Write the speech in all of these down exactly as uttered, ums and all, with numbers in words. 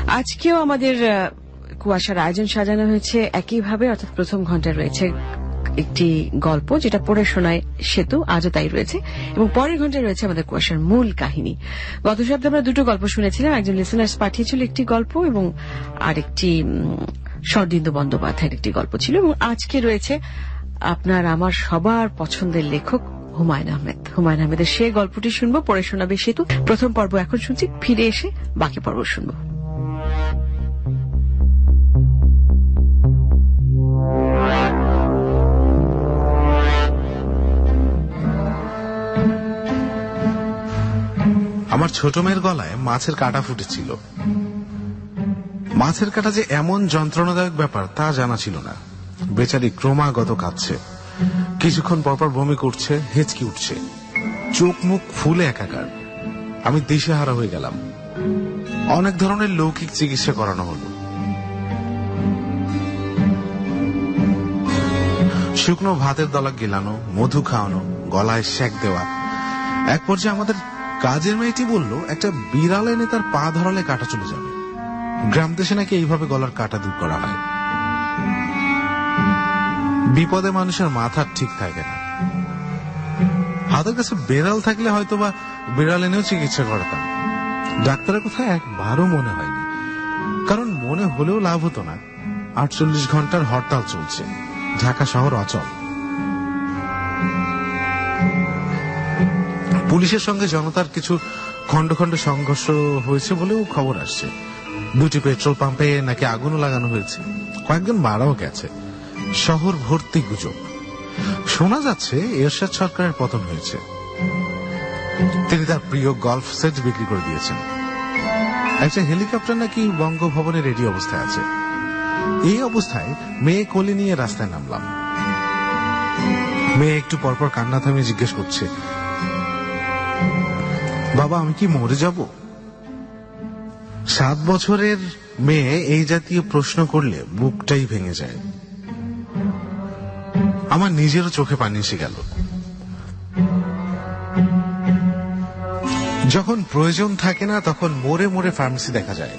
আজকেও আমাদের কুয়াশার আয়োজন সাজানো হয়েছে একইভাবে, অর্থাৎ প্রথম ঘন্টায় রয়েছে একটি গল্প যেটা পড়ে শোনায় সেতু, আজও তাই রয়েছে, এবং পরের ঘন্টায় রয়েছে আমাদের কুয়াশার মূল কাহিনী। গত সপ্তাহে আমরা দুটো গল্প শুনেছিলাম, একজন লিসেনার্স পাঠিয়েছিল একটি গল্প এবং আরেকটি শরদিন্দু বন্দ্যোপাধ্যায়ের একটি গল্প ছিল, এবং আজকে রয়েছে আপনার আমার সবার পছন্দের লেখক হুমায়ুন আহমেদ। হুমায়ুন আহমেদের সে গল্পটি শুনবো, পড়ে শোনাবে সেতু। প্রথম পর্ব এখন শুনছি, ফিরে এসে বাকি পর্ব শুনবো। আমার ছোট মেয়ের গলায় মাছের কাঁটা ফুটেছিল। মাছের কাঁটা যে এমন যন্ত্রণাদায়ক ব্যাপার তা জানা ছিল না। বেচারি ক্রমাগত কাঁদছে, কিছুক্ষণ পরপর বমি করছে, হেঁচকি উঠছে, চোখ মুখ ফুলে একাকার। আমি দিশেহারা হয়ে গেলাম। অনেক ধরনের লৌকিক চিকিৎসা করানো হলো। শুকনো ভাতের দলা গেলানো, মধু খাওয়ানো, গলায় সেক দেওয়া। এক পর্যায়ে আমাদের কাজের মেয়েটি বলল, একটা বিড়াল এনে তার পা ধরালে কাটা চলে যাবে। গ্রাম দেশে নাকি এইভাবে গলার কাটা দূর করা হয়। বিপদে মানুষের মাথা ঠিক থাকে না। হাতের কাছে বেড়াল থাকলে হয়তো বা বিড়াল এনেও চিকিৎসা করাতাম। ডাক্তারের কথা একবারও মনে হয়নি, কারণ মনে হলেও লাভ হতো না। আটচল্লিশ ঘন্টার হরতাল চলছে, ঢাকা শহর অচল। পুলিশের সঙ্গে জনতার কিছু খন্ড খন্ড সংঘর্ষ হয়েছে বলেও খবর আসছে। দুটি পেট্রোল পাম্পে নাকি আগুনও লাগানো হয়েছে, কয়েকজন মারাও গেছে। শহর ভর্তি গুজব। শোনা যাচ্ছে এরশাদ সরকারের পতন হয়েছে। তিনি তার প্রিয় গলফ সেট বিক্রি করে দিয়েছেন। একটা হেলিকপ্টার নাকি বঙ্গভবনে রেডি অবস্থায় আছে। এই অবস্থায় মেয়ে কোলে নিয়ে রাস্তায় নামলাম। মেয়ে একটু পরপর কান্না থামিয়ে জিজ্ঞেস করছে, বাবা আমি কি মরে যাব? সাত বছরের মেয়ে এই জাতীয় প্রশ্ন করলে বুকটাই ভেঙে যায়। আমার নিজেরও চোখে পানি এসে গেল। যখন প্রয়োজন থাকে না তখন মোড়ে মোড়ে ফার্মেসি দেখা যায়।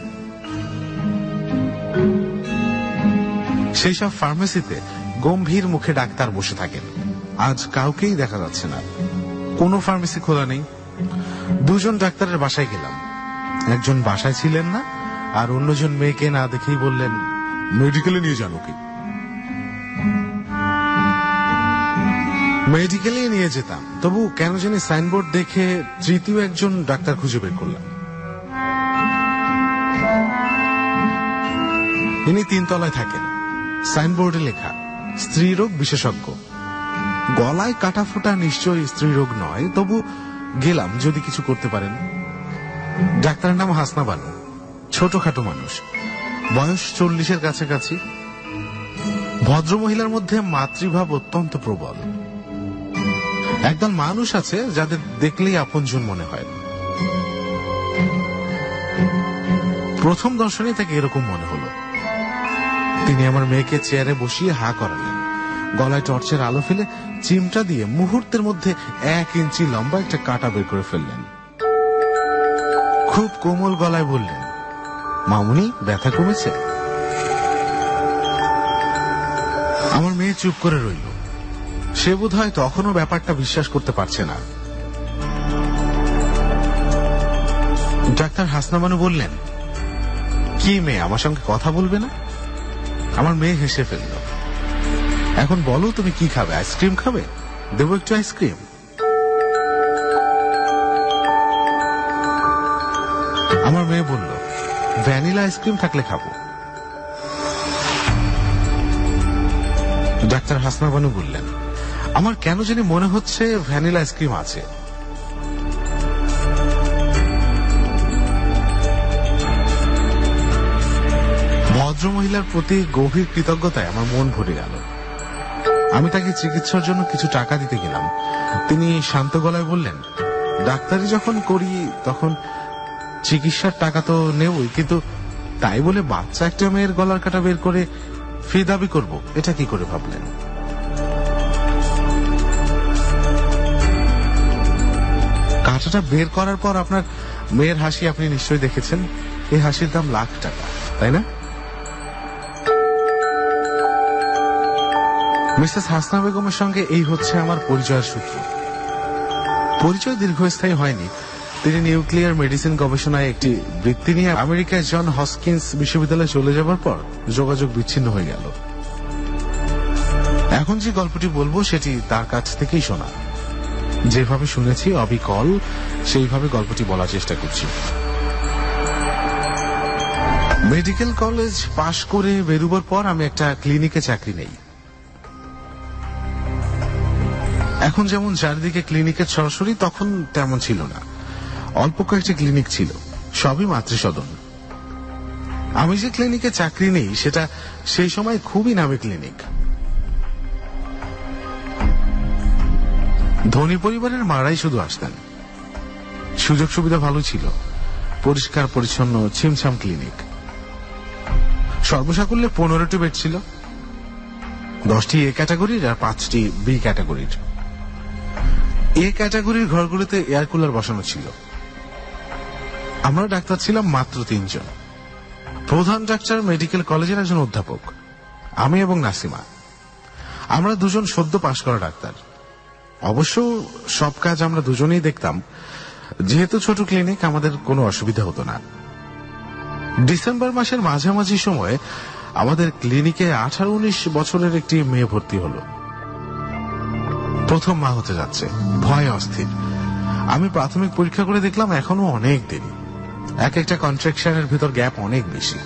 সেই সব ফার্মেসিতে গম্ভীর মুখে ডাক্তার বসে থাকেন। আজ কাউকেই দেখা যাচ্ছে না, কোনো ফার্মেসি খোলা নেই। দুজন ডাক্তারের বাসায় গেলাম। একজন বাসায় ছিলেন না, আর অন্যজন মেয়েকে না দেখেই বললেন, মেডিকেলে নিয়ে যান ওকে। মেডিকেলে নিয়ে যেতাম, তবু কেন জানি সাইনবোর্ড দেখে তৃতীয় একজন ডাক্তার খুঁজে বের করলাম। ইনি তিনতলায় থাকেন। সাইনবোর্ডে লেখা স্ত্রীরোগ বিশেষজ্ঞ। গলায় কাটা ফোটা নিশ্চয়ই স্ত্রীরোগ নয়, তবু গেলাম যদি কিছু করতে পারেন। ডাক্তারের নাম হাসনা বানু। ছোটখাটো মানুষ, বয়স চল্লিশের কাছাকাছি। ভদ্রমহিলার মধ্যে মাতৃভাব অত্যন্ত প্রবল। একদল মানুষ আছে যাদের দেখলেই আপনজন মনে হয়। প্রথম দর্শনে তাকে এরকম মনে হলো। তিনি আমার মেয়েকে চেয়ারে বসিয়ে হা করালেন। গলায় টর্চের আলো ফেলে চিমটা দিয়ে মুহূর্তের মধ্যে এক ইঞ্চি লম্বা একটা কাঁটা বের করে ফেললেন। খুব কোমল গলায় বললেন, মামুনি ব্যথা কমেছে? আমার মেয়ে চুপ করে রইল। সে বোধ হয় তখনও ব্যাপারটা বিশ্বাস করতে পারছে না। ডাক্তার হাসনা বানু বললেন, কি মেয়ে আমার সঙ্গে কথা বলবে না? আমার মেয়ে হেসে ফেলল। এখন বলো তুমি কি খাবে? আইসক্রিম খাবে? দেবো একটু আইসক্রিম? আমার মেয়ে বলল, ভ্যানিলা আইসক্রিম থাকলে খাবো। ডাক্তার হাসনা বানু বললেন, আমার কেন জানি মনে হচ্ছে ভ্যানিলা আইসক্রিম আছে। ভদ্রমহিলার প্রতি গভীর কৃতজ্ঞতায় আমার মন ভরে গেল। আমি তাকে চিকিৎসার জন্য কিছু টাকা দিতে গেলাম। তিনি শান্ত গলায় বললেন, ডাক্তারি যখন করি তখন চিকিৎসার টাকা তো নেবই, কিন্তু তাই বলে বাচ্চা একটা মেয়ের গলার কাটা বের করে ফি দাবি করব, এটা কি করে ভাবলেন? কাঁটাটা বের করার পর আপনার মেয়ের হাসি আপনি নিশ্চয়ই দেখেছেন। এই হাসির দাম লাখ টাকা, তাই না? মিসেস হাসনা বেগমের সঙ্গে এই হচ্ছে আমার পরিচয়ের সূত্র। পরিচয় দীর্ঘস্থায়ী হয়নি। তিনি নিউক্লিয়ার মেডিসিন গবেষণায় একটি বৃত্তি নিয়ে আমেরিকায় জন হপকিন্স বিশ্ববিদ্যালয়ে চলে যাবার পর যোগাযোগ বিচ্ছিন্ন হয়ে গেল। এখন যে গল্পটি বলবো সেটি তার কাছ থেকেই শোনা। যেভাবে শুনেছি অবিকল সেইভাবে গল্পটি বলার চেষ্টা করছি। মেডিকেল কলেজ পাশ করে বেরোবার পর আমি একটা ক্লিনিকে চাকরি নেই। এখন যেমন চারিদিকে ক্লিনিকের সরাসরি, তখন তেমন ছিল না। অল্প কয়েকটি ক্লিনিক ছিল, সবই মাতৃসদন। আমি যে ক্লিনিকে চাকরি নেই সেটা সেই সময় খুবই নামী ক্লিনিক। ধনী পরিবারের মারাই শুধু আসতেন। সুযোগ সুবিধা ভালো ছিল, পরিষ্কার পরিচ্ছন্ন ছিমছাম ক্লিনিক। সর্বসাকুল্যে পনেরোটি বেড ছিল, দশটি এ ক্যাটাগরির আর পাঁচটি বি ক্যাটাগরির। এ ক্যাটাগরির ঘরগুলোতে এয়ার কুলার বসানো ছিল। আমরা ডাক্তার ছিলাম মাত্র তিনজন। প্রধান ডাক্তার মেডিকেল কলেজের একজন অধ্যাপক, আমি এবং নাসিমা। আমরা দুজন সদ্য পাশ করা ডাক্তার। অবশ্য সব কাজ আমরা দুজনেই দেখতাম। যেহেতু ছোট ক্লিনিক, আমাদের কোনো অসুবিধা হতো না। ডিসেম্বর মাসের মাঝামাঝি সময়ে আমাদের ক্লিনিকে আঠারো উনিশ বছরের একটি মেয়ে ভর্তি হলো। প্রথম মা হতে যাচ্ছে, ভয়ে অস্থির। আমি প্রাথমিক পরীক্ষা করে দেখলাম এখনো অনেক দেরি। এক একটা কন্ট্রাকশনের ভিতর গ্যাপ অনেক বেশি।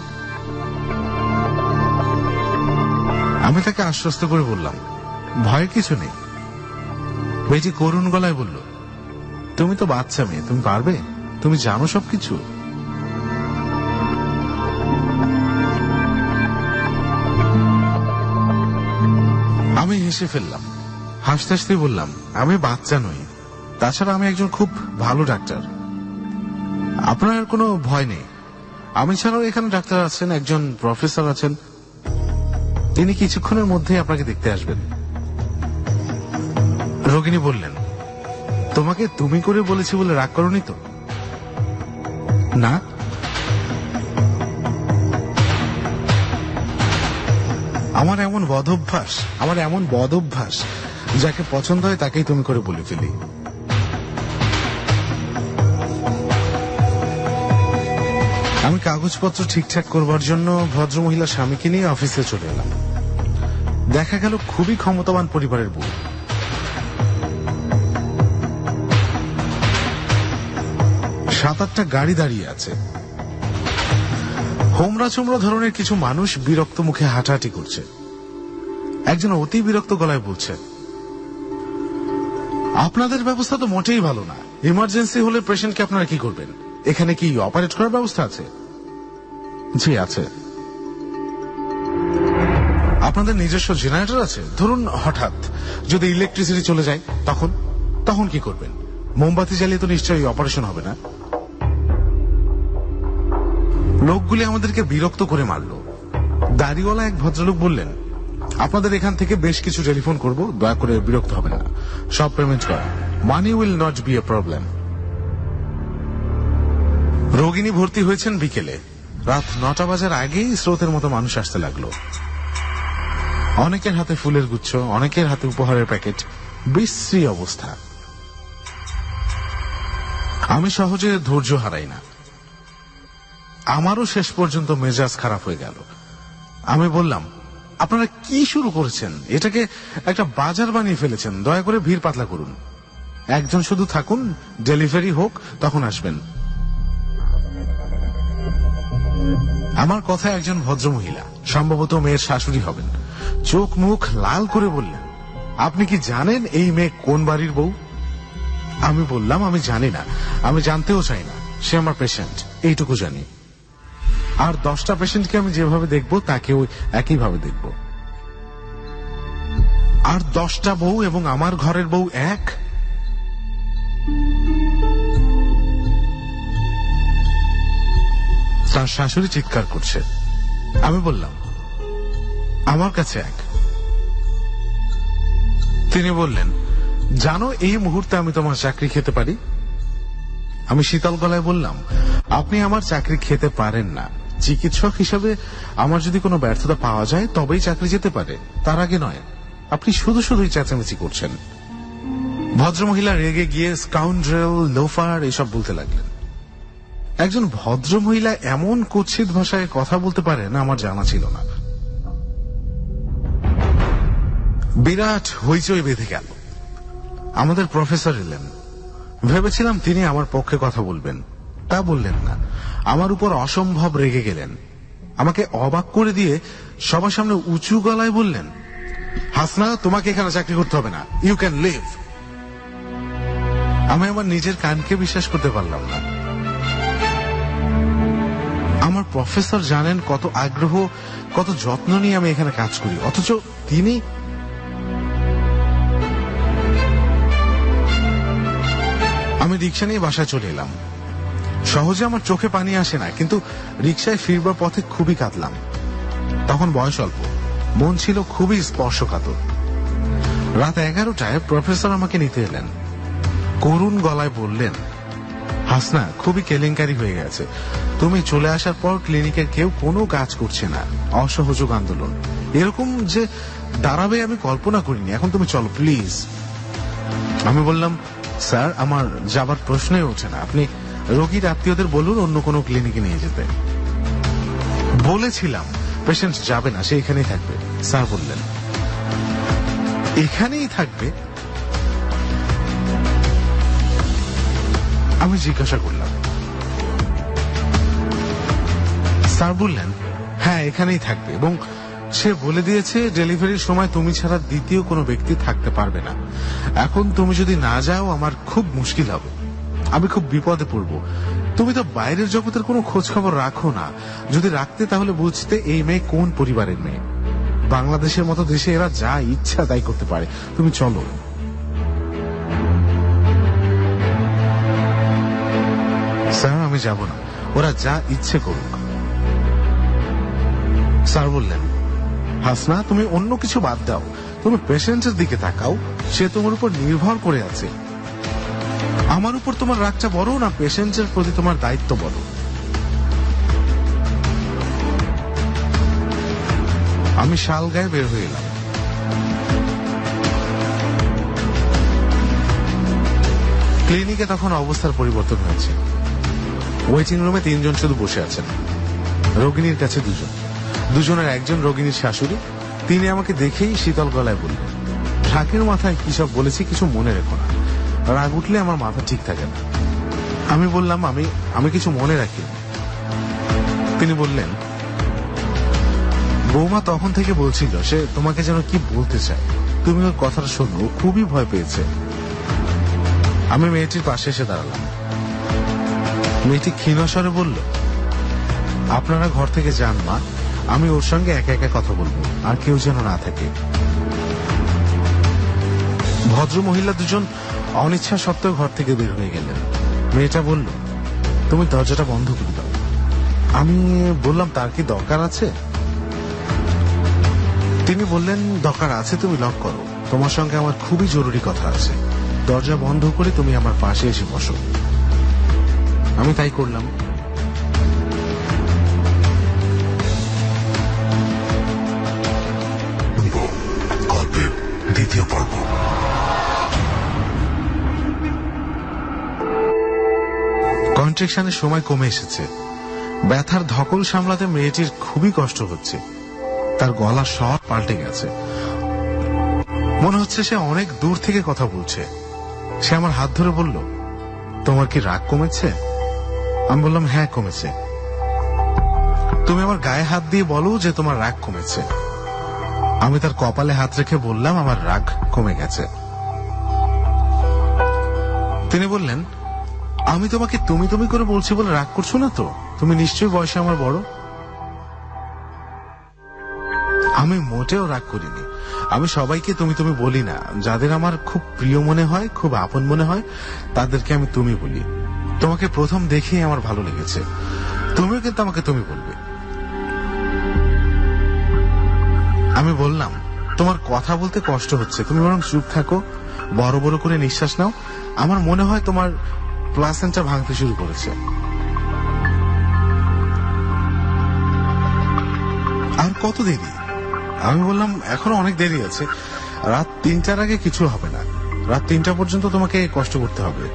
আমি তাকে আশ্বস্ত করে বললাম, ভয় কিছু নেই। মেয়েটি করুণ গলায় বলল, তুমি তো বাচ্চা মেয়ে, তুমি পারবে, তুমি জানো সবকিছু। আমি হেসে ফেললাম। হাসতে হাসতে বললাম, আমি বাচ্চা নই, তাছাড়া আমি একজন খুব ভালো ডাক্তার। আপনার কোনো ভয় নেই। আমি ছাড়াও এখানে ডাক্তার আছেন, একজন প্রফেসর আছেন। তিনি কিছুক্ষণের মধ্যেই আপনাকে দেখতে আসবেন। রোগিণী বললেন, তোমাকে তুমি করে বলেছি বলে রাগ করনি তো? না। আমার এমন বদ অভ্যাস আমার এমন বদ অভ্যাস যাকে পছন্দ হয় তাকেই তুমি করে বলে ফেলি। আমি কাগজপত্র ঠিকঠাক করবার জন্য ভদ্রমহিলা স্বামীকে নিয়ে অফিসে চলে এলাম। দেখা গেল খুবই ক্ষমতাবান পরিবারের বউ। সাত আটটা গাড়ি দাঁড়িয়ে আছে। হোমরা চোমরা ধরনের কিছু মানুষ বিরক্ত মুখে হাঁটাহাঁটি করছে। একজন অতি বিরক্ত গলায় বলছে, আপনাদের ব্যবস্থা তো মোটেই ভালো না। ইমার্জেন্সি হলে পেশেন্টকে আপনারা কি করবেন? এখানে কি অপারেট করার ব্যবস্থা আছে? জি আছে। আপনাদের নিজস্ব জেনারেটর আছে? ধরুন হঠাৎ যদি ইলেকট্রিসিটি চলে যায়, তখন তখন কি করবেন? মোমবাতি জ্বালিয়ে তো নিশ্চয়ই অপারেশন হবে না। লোকগুলি আমাদেরকে বিরক্ত করে মারল। দাড়িওয়ালা এক ভদ্রলোক বললেন, আপনাদের এখান থেকে বেশ কিছু টেলিফোন করব, দয়া করে বিরক্ত হবেন না, সব পেমেন্ট করা। Money will not be a problem. রোগিণী ভর্তি হয়েছেন বিকেলে। রাত নটা বাজার আগেই স্রোতের মতো মানুষ আসতে লাগলো। অনেকের হাতে ফুলের গুচ্ছ, অনেকের হাতে উপহারের প্যাকেট। বিশ্রী অবস্থা। আমি সহজে ধৈর্য হারাই না। আমারও শেষ পর্যন্ত মেজাজ খারাপ হয়ে গেল। আমি বললাম, আপনারা কি শুরু করেছেন? এটাকে একটা বাজার বানিয়ে ফেলেছেন। দয়া করে ভিড় পাতলা করুন। একজন শুধু থাকুন, ডেলিভারি হোক তখন আসবেন। আমার কথায় একজন ভদ্রমহিলা, সম্ভবত মেয়ের শাশুড়ি হবেন, চোখ মুখ লাল করে বললেন, আপনি কি জানেন এই মেয়ে কোন বাড়ির বউ? আমি বললাম, আমি জানি না, আমি জানতেও চাই না। সে আমার পেশেন্ট, এইটুকু জানি। আর দশটা পেশেন্টকে আমি যেভাবে দেখবো তাকেও একইভাবে দেখব। আর দশটা বউ এবং আমার ঘরের বউ এক? তার শাশুড়ি চিৎকার করছে। আমি বললাম, আমার কাছে এক। তিনি বললেন, জানো এই মুহূর্তে আমি তোমার চাকরি খেতে পারি? আমি শীতল গলায় বললাম, আপনি আমার চাকরি খেতে পারেন না। চিকিৎসক হিসাবে আমার যদি কোনো ব্যর্থতা পাওয়া যায় তবেই চাকরি যেতে পারে, তার আগে নয়। আপনি শুধু শুধুই চেঁচামেচি করছেন। ভদ্রমহিলা রেগে গিয়ে স্কাউন্ড্রেল, লোফার এসব বলতে লাগলেন। একজন ভদ্রমহিলা এমন কুৎসিত ভাষায় কথা বলতে পারেন আমার জানা ছিল না। বিরাট হইচই বেঁধে গেল। আমাদের প্রফেসর এলেন। ভেবেছিলাম তিনি আমার পক্ষে কথা বলবেন, তা বললেন না। আমার উপর অসম্ভব রেগে গেলেন। আমাকে অবাক করে দিয়ে সবার সামনে উঁচু গলায় বললেন, হাসনা, তোমাকে এখানে চাকরি করতে হবে না, ইউ ক্যান লিভ। আমি আমার নিজের কানকে বিশ্বাস করতে পারলাম না। আমার প্রফেসর জানেন কত আগ্রহ, কত যত্ন নিয়ে আমি এখানে কাজ করি, অথচ তিনি। আমি রিক্সা নিয়ে বাসায় চলে এলাম। সহজে আমার চোখে পানি আসে না, কিন্তু রিক্সায় ফিরবার পথে খুবই কাঁদলাম। তখন বয়স অল্প, মন ছিল খুবই স্পর্শকাতর। রাত এগারোটায় প্রফেসর আমাকে নিতে এলেন। করুণ গলায় বললেন, হাসনা, খুবই কেলেঙ্কারি হয়ে গেছে। তুমি চলে আসার পর ক্লিনিকের কেউ কোনো কাজ করছে না, অসহযোগ আন্দোলন এরকম যে দাঁড়াবে আমি কল্পনা করিনি। এখন তুমি চলো প্লিজ। আমি বললাম, স্যার, আমার যাবার প্রশ্নই ওঠে না। আপনি রোগীর আত্মীয়দের বলুন অন্য কোনো ক্লিনিকে নিয়ে যেতে। বলেছিলাম পেশেন্ট যাবে না, সে এখানেই থাকবে। স্যার বললেন, এখানেই থাকবে? আমি জিজ্ঞাসা করলাম। স্যার বললেন, হ্যাঁ, এখানেই থাকবে, এবং সে বলে দিয়েছে ডেলিভারির সময় তুমি ছাড়া দ্বিতীয় কোনো ব্যক্তি থাকতে পারবে না। এখন তুমি যদি না যাও আমার খুব মুশকিল হবে, আমি খুব বিপদে পড়ব। তুমি তো বাইরের জগতের কোনো খোঁজ খবর রাখো না। যদি রাখতে তাহলে বুঝতে এই মেয়ে কোন পরিবারের মেয়ে। বাংলাদেশের মতো দেশে এরা যা ইচ্ছা তাই করতে পারে। তুমি চলো। স্যার, আমি যাব না, ওরা যা ইচ্ছে করুক। স্যার বললেন, হাসনা, তুমি অন্য কিছু বাদ দাও, তুমি পেশেন্টের দিকে তাকাও। সে তোমার উপর নির্ভর করে আছে। আমার উপর তোমার রাগটা বড় না পেশেন্টের প্রতি তোমার দায়িত্ব বড়? আমি শাল গায়ে বের হয়ে এলাম। ক্লিনিকে তখন অবস্থার পরিবর্তন হয়েছে। ওয়েটিং রুমে তিনজন শুধু বসে আছেন, রোগিনীর কাছে দুজন। দুজনের একজন রোগিনীর শাশুড়ি। তিনি আমাকে দেখেই শীতল গলায় বললেন, ঢাকের মাথায় কি সব বলেছি কিছু মনে রেখো না, রাগ উঠলে আমার মাথা ঠিক থাকে না। আমি বললাম, আমি আমি কিছু মনে রাখি। তিনি বললেন, বৌমা তখন থেকে বলছিল সে তোমাকে যেন কি বলতে চায়, তুমি ওর কথাটা শোনো, ও খুবই ভয় পেয়েছে। আমি মেয়েটির পাশে এসে দাঁড়ালাম। মেয়েটি ক্ষীণস্বরে বলল, আপনারা ঘর থেকে যান মা, আমি ওর সঙ্গে একা একা কথা বলবো, আর কেউ যেন না থাকে। ভদ্র মহিলা দুজন অনিচ্ছা সত্ত্বেও ঘর থেকে বের হয়ে গেলেন। মেয়েটা বলল, তুমি দরজাটা বন্ধ করে দাও। আমি বললাম, তার কি দরকার আছে? তিনি বললেন, দরকার আছে, তুমি লক করো, তোমার সঙ্গে আমার খুবই জরুরি কথা আছে। দরজা বন্ধ করে তুমি আমার পাশে এসে বসো। আমি তাই করলাম। গল্পের দ্বিতীয় পর্ব। কন্ট্রাকশনের সময় কমে এসেছে। ব্যথার ধকল সামলাতে মেয়েটির খুবই কষ্ট হচ্ছে। তার গলার স্বর পাল্টে গেছে। মনে হচ্ছে সে অনেক দূর থেকে কথা বলছে। সে আমার হাত ধরে বলল, তোমার কি রাগ কমেছে? আমি বললাম, হ্যাঁ কমেছে। তুমি আমার গায়ে হাত দিয়ে বলো যে তোমার রাগ কমেছে। আমি তার কপালে হাত রেখে বললাম, আমার রাগ কমে গেছে। তিনি বললেন, আমি তোমাকে তুমি তুমি করে বলছি বলে রাগ করছো না তো? তুমি নিশ্চয়ই বয়সে আমার বড়। আমি মোটেও রাগ করিনি। আমি সবাইকে তুমি তুমি বলি না। যাদের আমার খুব প্রিয় মনে হয়, খুব আপন মনে হয়, তাদেরকে আমি তুমি বলি। তোমাকে প্রথম দেখেই আমার ভালো লেগেছে। তুমিও কিন্তু আমাকে তুমি বলবে। আমি বললাম, তোমার কথা বলতে কষ্ট হচ্ছে, তুমি বরং চুপ থাকো, বড় বড় করে নিঃশ্বাস নাও। আমার মনে হয় তোমার প্লাসেন্টা ভাঙতে শুরু করেছে। কত দেরি? আমি বললাম এখনো অনেক দেরি আছে, রাত তিনটার আগে কিছু হবে না, রাত তিনটা পর্যন্ত তোমাকে কষ্ট করতে হবে।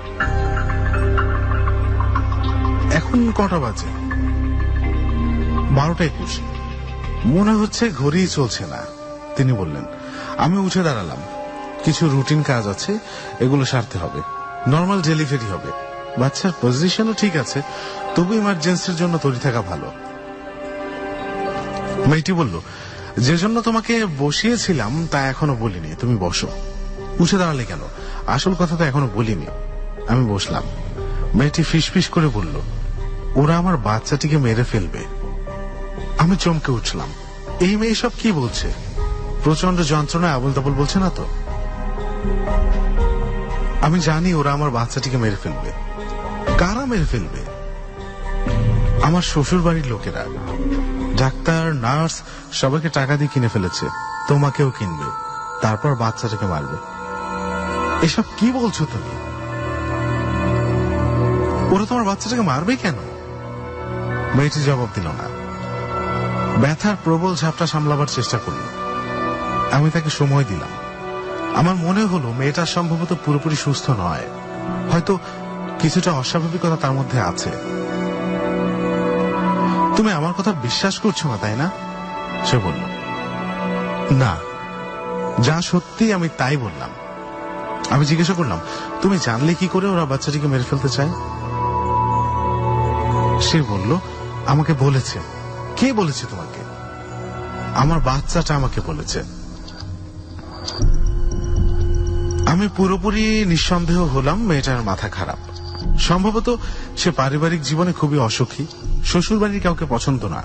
এখন কটা বাজে? বারোটা একুশ। মনে হচ্ছে ঘড়ি চলছে না। তিনি বললেন। আমি উঠে দাঁড়ালাম। কিছু রুটিন কাজ আছে, এগুলো সারতে হবে। নর্মাল ডেলিভারি হবে, বাচ্চার পজিশনও ঠিক আছে, তবু ইমার্জেন্সির জন্য তৈরি থাকা ভালো। মেয়েটি বলল, যে জন্য তোমাকে বসিয়েছিলাম তা এখনো বলিনি, তুমি বসো। উঠে দাঁড়ালে কেন? আসল কথা তো এখনো বলিনি। আমি বসলাম। মেয়েটি ফিসফিস করে বলল, ওরা আমার বাচ্চাটিকে মেরে ফেলবে। আমি চমকে উঠলাম। এই মেয়ে সব কি বলছে? প্রচন্ড যন্ত্রণায় আবল তাবল বলছে না তো? আমি জানি ওরা আমার বাচ্চাটিকে মেরে ফেলবে। কারা মেরে ফেলবে? আমার শ্বশুর বাড়ির লোকেরা। ডাক্তার, নার্স সবাইকে টাকা দিয়ে কিনে ফেলেছে, তোমাকেও কিনবে, তারপর বাচ্চাটাকে মারবে। এসব কি বলছো তুমি? ওরা তোমার বাচ্চাটাকে মারবে কেন? মেয়েটি জবাব দিল না। ব্যথার প্রবল ঝাপটা সামলাবার চেষ্টা করল। আমি তাকে সময় দিলাম। আমার মনে হলো মেয়েটা সম্ভবত পুরোপুরি সুস্থ নয়, হয়তো কিছুটা অস্বাভাবিকতা তার মধ্যে আছে। তুমি আমার কথা বিশ্বাস করছো না, তাই না? সে বলল। না, যা সত্যি আমি তাই বললাম। আমি জিজ্ঞাসা করলাম, তুমি জানলে কি করে ওরা বাচ্চাটিকে মেরে ফেলতে চায়? সে বলল, আমাকে বলেছে। কে বলেছে তোমাকে? আমার বাচ্চাটা আমাকে বলেছে। আমি পুরোপুরি নিঃসন্দেহ হলাম মেয়েটার মাথা খারাপ। সম্ভবত সে পারিবারিক জীবনে খুবই অসুখী, শ্বশুর বাড়ির কাউকে পছন্দ না,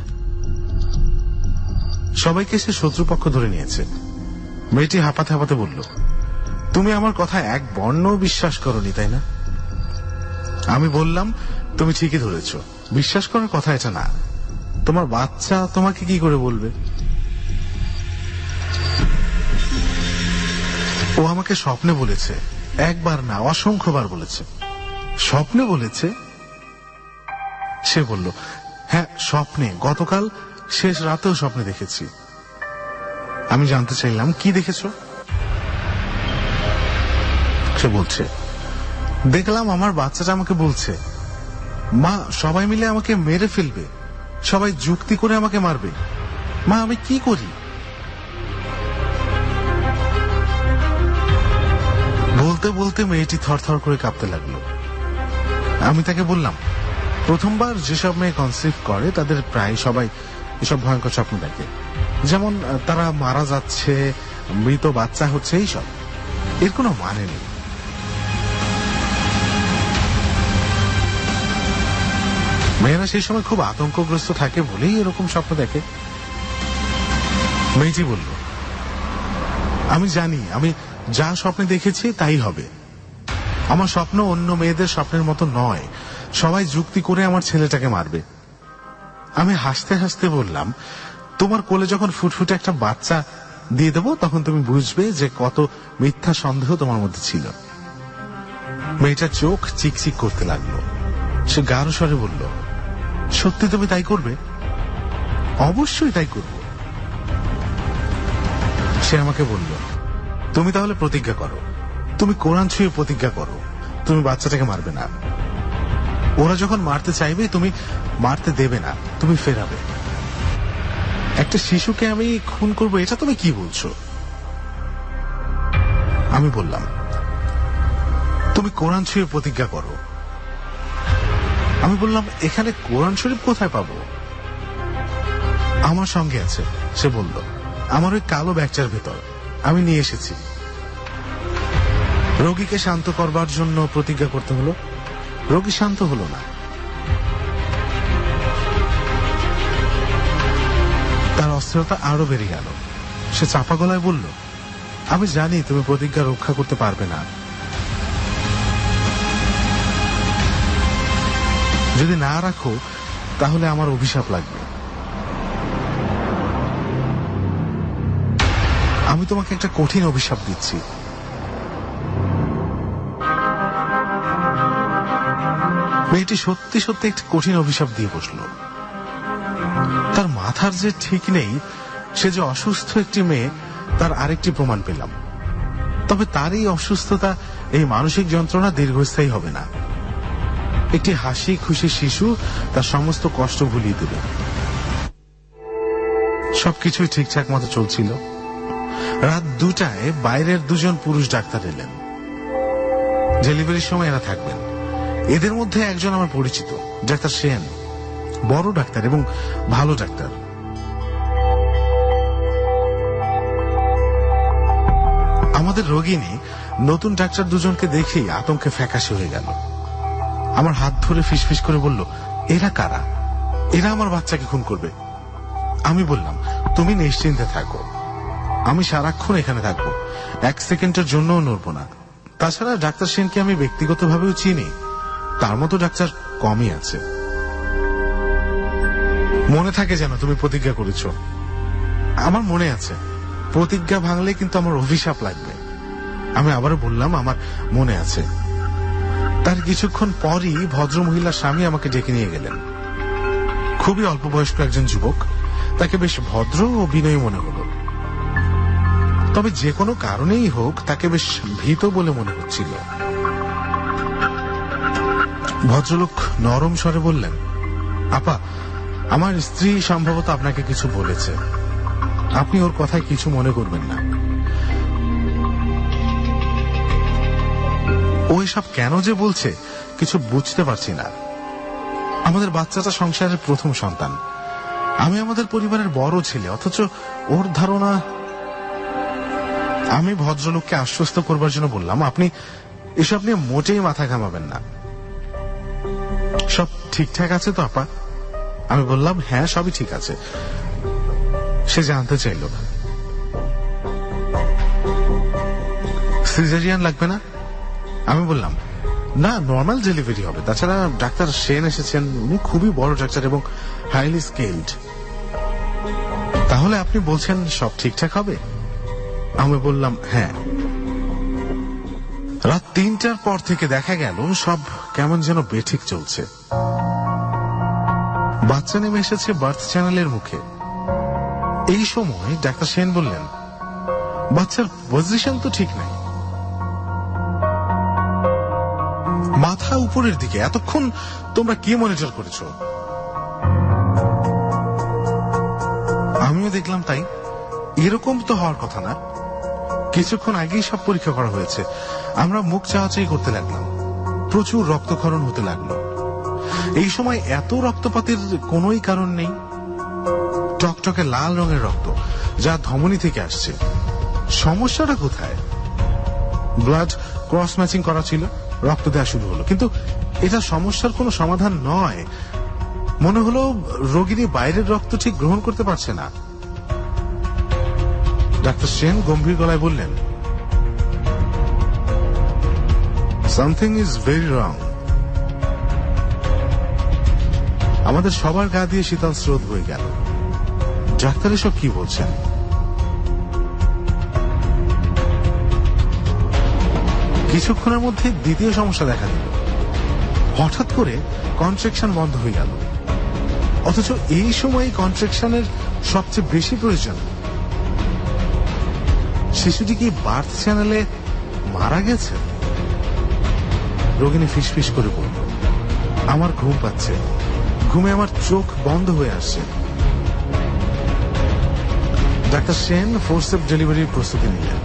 সবাইকে সে শত্রুপক্ষ ধরে নিয়েছে। মেয়েটি হাঁপাতে হাঁপাতে বলল, তুমি আমার কথা এক বর্ণ বিশ্বাস করনি, তাই না? আমি বললাম, তুমি ঠিকই ধরেছ, বিশ্বাস করার কথা এটা না। তোমার বাচ্চা তোমাকে কি করে বলবে? ও আমাকে স্বপ্নে বলেছে, একবার না অসংখ্যবার বলেছে। স্বপ্নে বলেছে? সে বলল, হ্যাঁ স্বপ্নে, গতকাল শেষ রাতেও স্বপ্নে দেখেছি। আমি জানতে চাইলাম, কি দেখেছ? সে বলছে, দেখলাম আমার বাচ্চাটা আমাকে বলছে, মা সবাই মিলে আমাকে মেরে ফেলবে, সবাই যুক্তি করে আমাকে মারবে, মা আমি কি করি? বলতে বলতে মেয়েটি থরথর করে কাঁপতে লাগলো। আমি তাকে বললাম, প্রথমবার যেসব মেয়ে কনসিভ করে তাদের প্রায় সবাই এসব ভয়ঙ্কর স্বপ্ন দেখে, যেমন তারা মারা যাচ্ছে, মৃত বাচ্চা হচ্ছে, এইসব। এর কোনো মানে নেই। মেয়েরা সেই সময় খুব আতঙ্কগ্রস্ত থাকে বলেই এরকম স্বপ্ন দেখে। মেয়েটি বলল, আমি জানি আমি যা স্বপ্নে দেখেছি তাই হবে। আমার স্বপ্ন অন্য মেয়েদের স্বপ্নের মতো নয়, সবাই যুক্তি করে আমার ছেলেটাকে মারবে। আমি হাসতে হাসতে বললাম, তোমার কোলে যখন ফুটফুটে একটা বাচ্চা দিয়ে দেবো তখন তুমি বুঝবে যে কত মিথ্যা সন্দেহ তোমার মধ্যে ছিল। মেয়েটার চোখ চিকচিক করতে লাগলো। সে গাঢ় স্বরে বলল, সত্যি তুমি তাই করবে? অবশ্যই তাই করব। সে আমাকে বলল, তুমি তাহলে প্রতিজ্ঞা করো, তুমি কোরআন ছুঁয়ে প্রতিজ্ঞা করো, তুমি বাচ্চাটাকে মারবে না। ওরা যখন মারতে চাইবে তুমি মারতে দেবে না, তুমি ফেরাবে। একটা শিশুকে আমি খুন করব, এটা তুমি কি বলছো? আমি বললাম, তুমি কোরআন ছুঁয়ে প্রতিজ্ঞা করো। আমি বললাম, এখানে কোরআন শরীফ কোথায় পাবো? আমার সঙ্গে আছে। সে বলল, আমার ওই কালো ব্যাগটার ভেতর, আমি নিয়ে এসেছি। রোগীকে শান্ত করবার জন্য প্রতিজ্ঞা করতে হলো। রোগী শান্ত হলো না। তার অস্থিরতা আরো বেড়ে গেল। সে চাপা গলায় বলল, আমি জানি তুমি প্রতিজ্ঞা রক্ষা করতে পারবে না। যদি না রাখো তাহলে আমার অভিশাপ লাগবে। আমি তোমাকে একটা কঠিন অভিশাপ দিচ্ছি। মেয়েটি সত্যি সত্যি একটা কঠিন অভিশাপ দিয়ে বসলো। তার মাথার যে ঠিক নেই, সে যে অসুস্থ একটি মেয়ে, তার আরেকটি প্রমাণ পেলাম। তবে তার এই অসুস্থতা, এই মানসিক যন্ত্রণা দীর্ঘস্থায়ী হবে না। একটি হাসি খুশি শিশু তার সমস্ত কষ্ট ভুলিয়ে দেবে। সবকিছুই ঠিকঠাক মতো চলছিল। রাত দুটায় বাইরের দুজন পুরুষ ডাক্তার এলেন। ডেলিভারির সময় এরা থাকবেন। এদের মধ্যে একজন আমার পরিচিত, ডাক্তার সেন, বড় ডাক্তার এবং ভালো ডাক্তার। আমাদের রোগিনী নতুন ডাক্তার দুজনকে দেখেই আতঙ্কে ফ্যাকাশে হয়ে গেল। আমার হাত ধরে ফিসফিস করে বলল, এরা কারা? এরা আমার বাচ্চাকে খুন করবে। আমি বললাম, তুমি নিশ্চিন্তে থাকো, আমি সারাক্ষণ এখানে থাকবো, এক সেকেন্ডের জন্যও নড়বো না। তাছাড়া ডাক্তার সেনকে আমি ব্যক্তিগতভাবেও চিনি, তার মতো ডাক্তার কমই আছে। মনে থাকে যেন তুমি প্রতিজ্ঞা করেছ। আমার মনে আছে, প্রতিজ্ঞা ভাঙলে কিন্তু আমার অভিশাপ লাগবে। আমি আবারও বললাম, আমার মনে আছে। তার কিছুক্ষণ পরই ভদ্র মহিলার স্বামী আমাকে ডেকে নিয়ে গেলেন। খুবই অল্প বয়স্ক একজন যুবক, তাকে বেশ ভদ্র ও বিনয়ী মনে হলো। তবে যে কোনো কারণেই হোক, তাকে বেশ ভীত বলে মনে হচ্ছিল। ভদ্রলোক নরম স্বরে বললেন, আপা, আমার স্ত্রী সম্ভবত আপনাকে কিছু বলেছে, আপনি ওর কথায় কিছু মনে করবেন না। ও এসব কেন যে বলছে কিছু বুঝতে পারছি না। আমাদের বাচ্চাটা সংসারের প্রথম সন্তান, আমি আমাদের পরিবারের বড় ছেলে, অথচ ওর ধারণা। আমি ভদ্রলোককে আশ্বস্ত করবার জন্য বললাম, আপনি এসব নিয়ে মোটেই মাথা ঘামাবেন না। সব ঠিকঠাক আছে তো আপা? আমি বললাম, হ্যাঁ, সবই ঠিক আছে। সে জানতে চাইল, সিজারিয়ান লাগবে না? আমি বললাম, না, নর্মাল ডেলিভারি হবে। তাছাড়া ডাক্তার সেন এসেছেন, উনি খুবই বড় ডাক্তার এবং হাইলি স্কিলড। তাহলে আপনি বলছেন সব ঠিকঠাক হবে? আমি বললাম, হ্যাঁ। রাত তিনটার পর থেকে দেখা গেল সব কেমন যেন বেঠিক চলছে। বাচ্চা নেমে এসেছে বার্থ চ্যানেলের মুখে। এই সময় ডাক্তার সেন বললেন, বাচ্চার পজিশন তো ঠিক নাই, মাথা উপরের দিকে। এতক্ষণ তোমরা কি মনিটর করেছো? আমিও দেখলাম তাই। এরকম তো হওয়ার কথা না। কিছুক্ষণ আগেই সব পরীক্ষা করা হয়েছে। আমরা মুখ চাওয়াচাই করতে লাগলাম। প্রচুর রক্তক্ষরণ হতে লাগলো। এই সময় এত রক্তপাতের কোনোই কারণ নেই। টকটকে লাল রঙের রক্ত, যা ধমনী থেকে আসছে। সমস্যাটা কোথায়? ব্লাড ক্রস ম্যাচিং করা ছিল, রক্ত দেওয়া শুরু হলো, কিন্তু এটা সমস্যার কোনো সমাধান নয়। মনে হলো রোগিনী বাইরের রক্ত ঠিক গ্রহণ করতে পারছে না। ডাক্তার সেন গম্ভীর গলায় বললেন, সামথিং ইজ ভেরি রং। আমাদের সবার গা দিয়ে শীতল স্রোত বয়ে গেল। ডাক্তার এসব কি বলছেন? কিছুক্ষণের মধ্যে দ্বিতীয় সমস্যা দেখা দিল। হঠাৎ করে কন্ট্রাকশন বন্ধ হয়ে গেল, অথচ এই সময় কন্ট্রাকশনের সবচেয়ে বেশি প্রয়োজন। শিশুটি কি বার্থ চ্যানেলে মারা গেছে? রোগিনী ফিসফিস করে বলল, আমার ঘুম পাচ্ছে, ঘুমে আমার চোখ বন্ধ হয়ে আসছে। ডাক্তার সেন ফোরসেপ ডেলিভারির প্রস্তুতি নিলেন।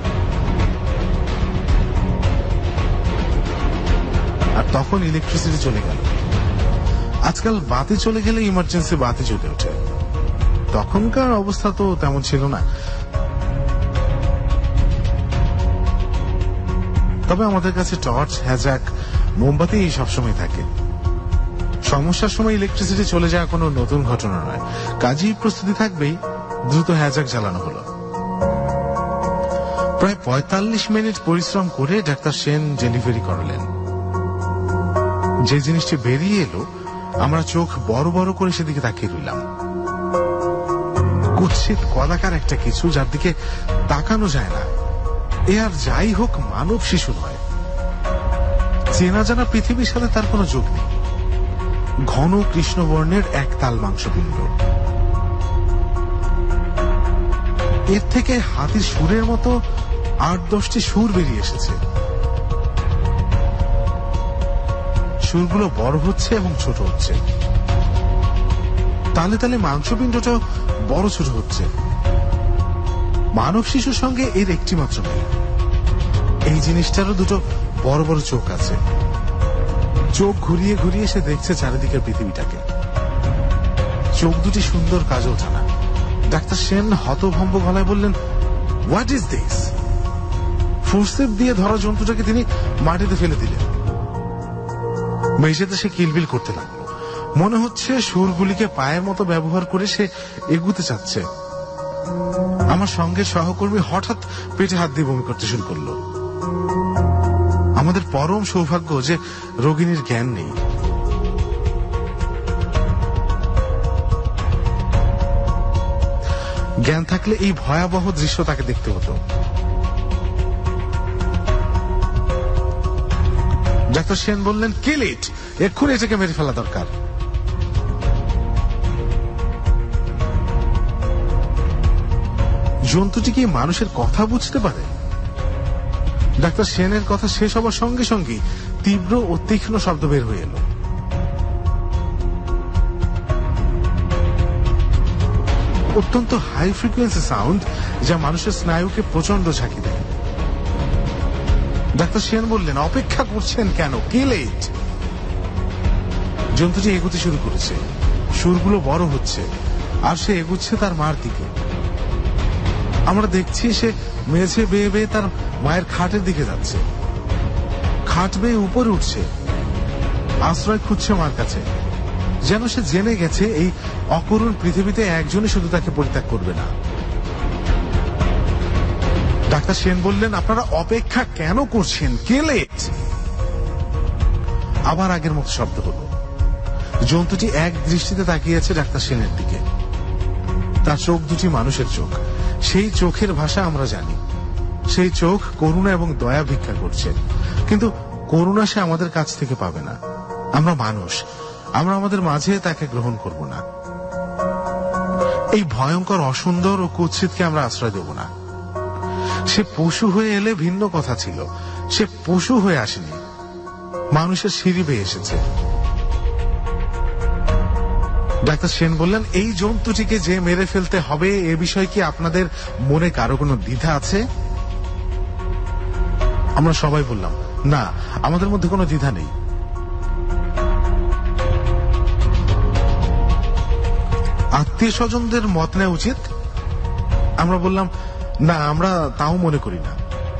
আর তখন ইলেকট্রিসিটি চলে গেল। আজকাল বাতি চলে গেলে ইমার্জেন্সি বাতি জ্বলে ওঠে। তখনকার অবস্থা তো তেমন ছিল না। তবে আমাদের কাছে টর্চ, হ্যাজাক, মোমবাতি সবসময় থাকে। সমস্যার সময় ইলেকট্রিসিটি চলে যাওয়া কোনো নতুন ঘটনা নয়, কাজেই প্রস্তুতি থাকবেই। দ্রুত হ্যাজাক জ্বালানো হলো। প্রায় পঁয়তাল্লিশ মিনিট পরিশ্রম করে ডাক্তার সেন ডেলিভারি করালেন। যে জিনিসটি বেরিয়ে এলো, আমরা চোখ বড় বড় করে সেদিকে তাকিয়ে রইলাম। কুৎসিত কদাকার একটা কিছু, যার দিকে তাকানো যায় না। এ আর যাই হোক মানব শিশু নয়। চেনা জানা পৃথিবীর সাথে তার কোনো যোগ নেই। ঘন কৃষ্ণবর্ণের এক তাল মাংসপিণ্ড, এর থেকে হাতির সুরের মতো আট দশটি সুর বেরিয়ে এসেছে। সুরগুলো বড় হচ্ছে এবং ছোট হচ্ছে, তালে তালে মাংসপিণ্ডটাও বড় ছোট হচ্ছে। মানব শিশুর সঙ্গে এর একটি মাত্র মিল, এই জিনিসটারও দুটো বড় বড় চোখ আছে। চোখ ঘুরিয়ে ঘুরিয়ে সে দেখছে চারিদিকের পৃথিবীটাকে। চোখ দুটি সুন্দর কাজল টানা। ডাক্তার সেন হতভম্ব গলায় বললেন, হোয়াট ইজ দিস? ফোর্সেপ দিয়ে ধরা জন্তুটাকে তিনি মাটিতে ফেলে দিলেন। মেঝেতে সে কিলবিল করতে লাগলো। মনে হচ্ছে সুরগুলিকে পায়ের মতো ব্যবহার করে সে এগুতে চাচ্ছে। আমার সঙ্গে সহকর্মী হঠাৎ পেটে হাত দিয়ে বমি করতে শুরু করলো। আমাদের পরম সৌভাগ্য যে রোগিণীর জ্ঞান নেই। জ্ঞান থাকলে এই ভয়াবহ দৃশ্য তাকে দেখতে হতো। ডাক্তার সেন বললেন, কিল ইট, এক্ষুনি এটাকে মেরে ফেলা দরকার। জন্তুটি কি মানুষের কথা বুঝতে পারে? ডাক্তার সেনের কথা শেষ হবার সঙ্গে সঙ্গে তীব্র ও তীক্ষ্ণ শব্দ বের হয়ে এলো। অত্যন্ত হাই ফ্রিকোয়েন্সি সাউন্ড, যা মানুষের স্নায়ুকে প্রচন্ড ঝাঁকি দেয়। ডাক্তার সেন বললেন, অপেক্ষা করছেন কেন? কিল ইট। জন্তুটি এগোতে শুরু করেছে। সুরগুলো বড় হচ্ছে আর সে এগুচ্ছে তার মার দিকে। আমরা দেখছি সে মেঝে বেয়ে বেয়ে তার মায়ের খাটের দিকে যাচ্ছে। খাট বেয়ে উপরে উঠছে, আশ্রয় খুঁজছে মার কাছে। যেন সে জেনে গেছে এই অকরুণ পৃথিবীতে একজনই শুধু তাকে পরিত্যাগ করবে না। ডাক্তার সেন বললেন, আপনারা অপেক্ষা কেন করছেন? কিল ইট। আবার আগের মতো শব্দ হলো। জন্তুটি এক দৃষ্টিতে তাকিয়ে আছে ডাক্তার সেনের দিকে। তার চোখ দুটি মানুষের চোখ। সেই চোখের ভাষা আমরা জানি। সেই চোখ করুণা এবং দয়া ভিক্ষা করছে, কিন্তু করুণা সে আমাদের কাছ থেকে পাবে না। আমরা মানুষ, আমরা আমাদের মাঝে তাকে গ্রহণ করব না। এই ভয়ঙ্কর অসুন্দর ও কুৎসিতকে আমরা আশ্রয় দেব না। সে পশু হয়ে এলে ভিন্ন কথা ছিল। সে পশু হয়ে আসেনি, মানুষের সিঁড়ি বেয়ে এসেছে। ডাক্তার সেন বললেন, এই জন্তুটিকে যে মেরে ফেলতে হবে এ বিষয়ে কি আপনাদের মনে কারো কোনো দ্বিধা আছে? আমরা সবাই বললাম, না, আমাদের মধ্যে কোনো দ্বিধা নেই। আত্মীয় স্বজনদের মত নেওয়া উচিত? আমরা বললাম, না, আমরা তাও মনে করি না।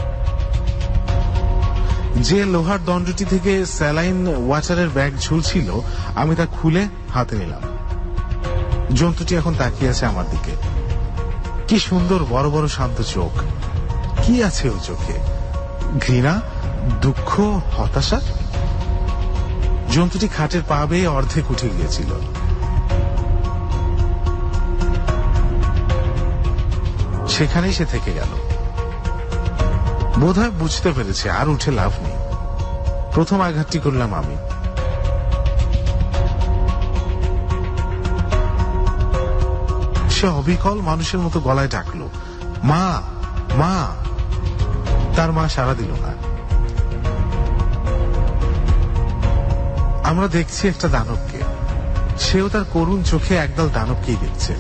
যে লোহার দণ্ডটি থেকে স্যালাইন ওয়াটারের ব্যাগ ঝুলছিল, আমি তা খুলে হাতে নিলাম। জন্তুটি এখন তাকিয়ে আছে আমার দিকে। কি সুন্দর বড় বড় শান্ত চোখ। কি আছে ওই চোখে? ঘৃণা, দুঃখ, হতাশা। জন্তুটি খাটের পা বেয়ে অর্ধেক উঠে গিয়েছিল। সেখানেই সে থেকে গেল। বোধহয় বুঝতে পেরেছে আর উঠে লাভ নেই। প্রথম আঘাতটি করলাম আমি। সে অবিকল মানুষের মতো গলায় ডাকলো, মা, মা। তার মা সাড়া দিল না। আমরা দেখছি একটা দানবকে। সেও তার করুণ চোখে একদল দানবকেই দেখছে।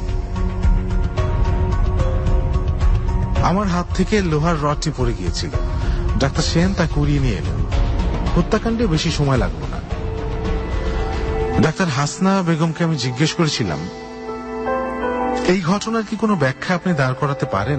আমার হাত থেকে লোহার রডটি পড়ে গিয়েছিল। ডাক্তার সেন তা কুড়িয়ে নিয়ে এলেন। হত্যাকাণ্ডে বেশি সময় লাগলো না। ডাক্তার হাসনা বেগমকে আমি জিজ্ঞেস করেছিলাম, এই ঘটনার কি কোনো ব্যাখ্যা আপনি দাঁড় করাতে পারেন?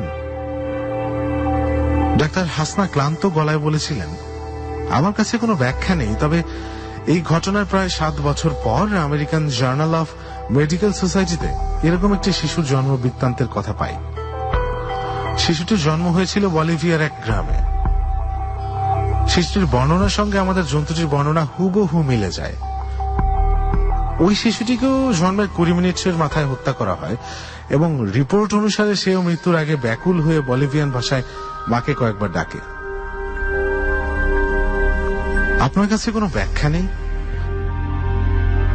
ডাক্তার হাসনা ক্লান্ত গলায় বলেছিলেন, আমার কাছে কোনো ব্যাখ্যা নেই, তবে এই ঘটনার প্রায় সাত বছর পর আমেরিকান জার্নাল অফ মেডিকেল সোসাইটিতে এরকম একটি শিশুর জন্ম বৃত্তান্তের কথা পাই। শিশুটির জন্ম হয়েছিল বলিভিয়ার এক গ্রামে। শিশুটির বর্ণনার সঙ্গে আমাদের জন্তুটির বর্ণনা হুবহু মিলে যায়। ওই শিশুটিকেও জন্মের কুড়ি মিনিটের মাথায় হত্যা করা হয় এবং রিপোর্ট অনুসারে সেও মৃত্যুর আগে ব্যাকুল হয়ে বলিভিয়ান ভাষায় মাকে কয়েকবার ডাকে। আপনার কাছে কোনো ব্যাখ্যা নেই?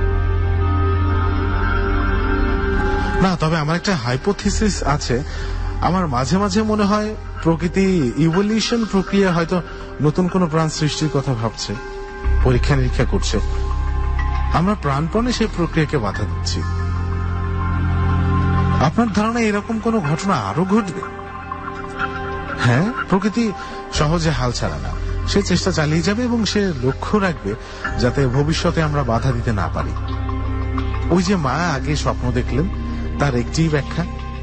না, তবে আমার একটা হাইপোথিসিস আছে। আমার মাঝে মাঝে মনে হয় প্রকৃতি ইভলিউশন প্রক্রিয়া হয়তো নতুন কোন প্রাণ সৃষ্টির কথা ভাবছে, পরীক্ষা নিরীক্ষা করছে। আমরা প্রাণপণে সেই প্রক্রিয়াকে বাধা দিচ্ছি। আপনার ধারণা এরকম কোন ঘটনা আরো ঘটবে? হ্যাঁ, প্রকৃতি সহজে হাল ছাড়ে না। সে চেষ্টা চালিয়ে যাবে এবং সে লক্ষ্য রাখবে যাতে ভবিষ্যতে আমরা বাধা দিতে না পারি। ওই যে মা আগে স্বপ্ন দেখলেন, তার একটি ব্যাখ্যা।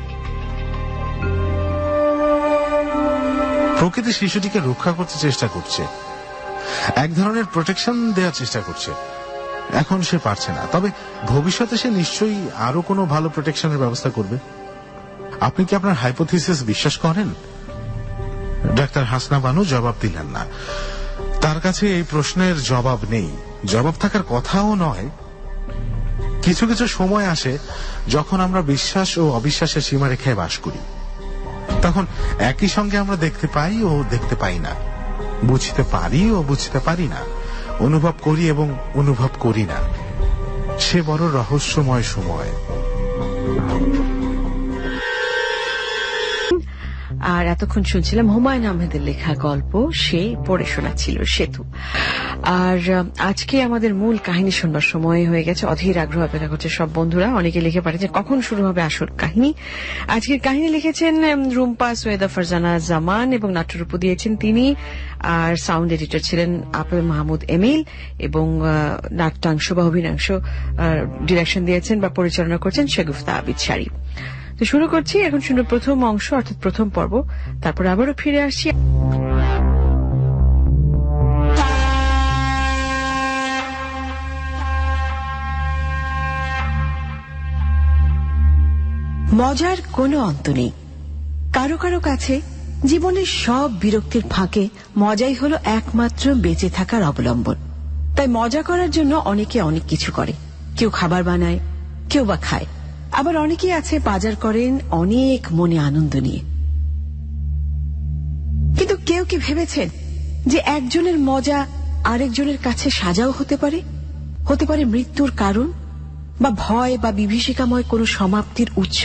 প্রকৃতি শিশুটিকে রক্ষা করতে চেষ্টা করছে, এক ধরনের প্রোটেকশন দেওয়ার চেষ্টা করছে। এখন সে পারছে না, তবে ভবিষ্যতে সে নিশ্চয়ই আরো কোনো ভালো প্রোটেকশনের ব্যবস্থা করবে। আপনি কি আপনার হাইপোথিসিস বিশ্বাস করেন? ডাক্তার হাসনা বানু জবাব দিলেন না। তার কাছে এই প্রশ্নের জবাব নেই, জবাব থাকার কথাও নয়। কিছু কিছু সময় আসে যখন আমরা বিশ্বাস ও অবিশ্বাসের সীমারেখায় বাস করি। তখন একই সঙ্গে আমরা দেখতে পাই ও দেখতে পাই না, বুঝতে পারি ও বুঝতে পারি না, অনুভব করি এবং অনুভব করি না। সে বড় রহস্যময় সময়। আর এতক্ষণ শুনছিলাম হুমায়ুন আহমেদের লেখা গল্প, সেই পড়ে শোনাচ্ছিল সেতু। আর আজকে আমাদের মূল কাহিনী শুনবার সময় হয়ে গেছে। অধীর আগ্রহ অপেক্ষা করছে সব বন্ধুরা। অনেকে লিখে পাঠিয়েছে কখন শুরু হবে আসল কাহিনী। আজকের কাহিনী লিখেছেন রুম্পা, সৈয়দা ফারজানা জামান এবং নাট্যরূপ দিয়েছেন তিনি। আর সাউন্ড এডিটর ছিলেন আপেল মাহমুদ এমিল এবং নাট্যাংশ বা অভিনাংশ ডিরেকশন দিয়েছেন বা পরিচালনা করছেন শেগুফতা আবিদ শারীফ। তো শুরু করছি, এখন শুনবো প্রথম অংশ অর্থাৎ প্রথম পর্ব, তারপর আবারও ফিরে আসছি। মজার কোনো অন্ত নেই। কারো কারো কাছে জীবনের সব বিরক্তির ফাঁকে মজাই হলো একমাত্র বেঁচে থাকার অবলম্বন। তাই মজা করার জন্য অনেকে অনেক কিছু করে। কেউ খাবার বানায়, কেউ বা খায়, আবার অনেকেই আছে বাজার করেন অনেক মনে আনন্দ নিয়ে। কিন্তু কেউ কি ভেবেছেন যে একজনের মজা আরেকজনের কাছে সাজাও হতে পারে, হতে পারে মৃত্যুর কারণ বা ভয় বা বিভীষিকাময় কোনো সমাপ্তির উৎস?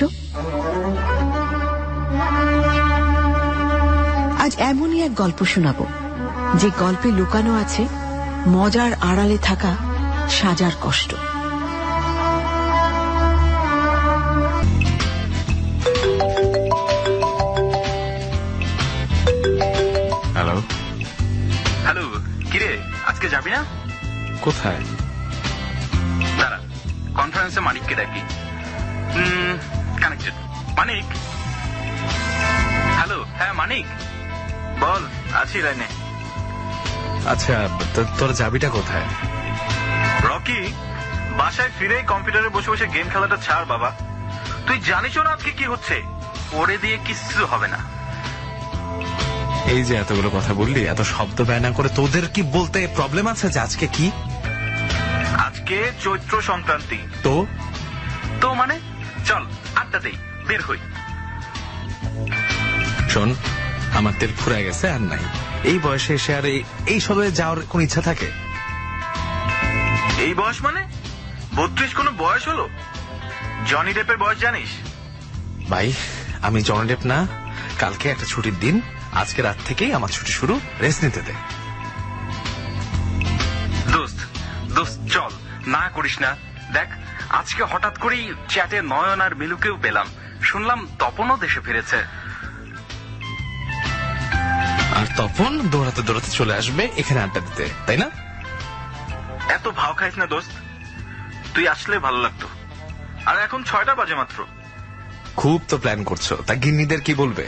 আজ এমনই এক গল্প শোনাব যে গল্পে লুকানো আছে মজার আড়ালে থাকা সাজার কষ্ট। হ্যালো হ্যালো, কিরে আজকে যাবি না? কোথায়? দাঁড়া, কনফারেন্সে মানিককে ডাকি। কানেক্টেড। মানিক, হ্যালো। হ্যাঁ মানিক, বল। আছি লাইনে। আচ্ছা, তোর চাবিটা কোথায়? রকি, বাসায় ফিরেই কম্পিউটারে বসে বসে গেম খেলাটা ছাড় বাবা। তুই জানিসও না আজকে কি হচ্ছে। ওরে দিয়ে কিছু হবে না। এই যে এতগুলো কথা বললি, এত শব্দ ব্যয় না করে তোদের কি বলতে প্রবলেম আছে যে আজকে কি? আজকে চৈত্র সংক্রান্তি। তো তো মানে চল আড্ডা দেই, বের হই। শোন, আমার তেল ফুরায় গেছে, আর নাই। এই বয়সে এসে আর এই সবে যাওয়ার কোন ইচ্ছা থাকে? এই বয়স মানে বত্রিশ কোনো বয়স হলো? জনি ডেপের বয়স জানিস? ভাই, আমি জনি ডেপ না। কালকে একটা ছুটির দিন, আজকে রাত থেকেই আমার ছুটি শুরু। রেস্ট নিতে দে। দোস্ত দোস্ত চল, না করিস না। দেখ, আজকে হঠাৎ করেই চ্যাটে নয়ন আর মিলুকেও পেলাম। শুনলাম তপনও দেশে ফিরেছে। আর তপন দৌড়াতে দৌড়াতে চলে আসবে এখানে আড্ডা দিতে, তাই না? এত ভাও খাইস না দোস্ত, তুই আসলে ভালো লাগতো। আর এখন ছয়টা বাজে মাত্র। খুব তো প্ল্যান করছো, তা গিন্নিদের কি বলবে?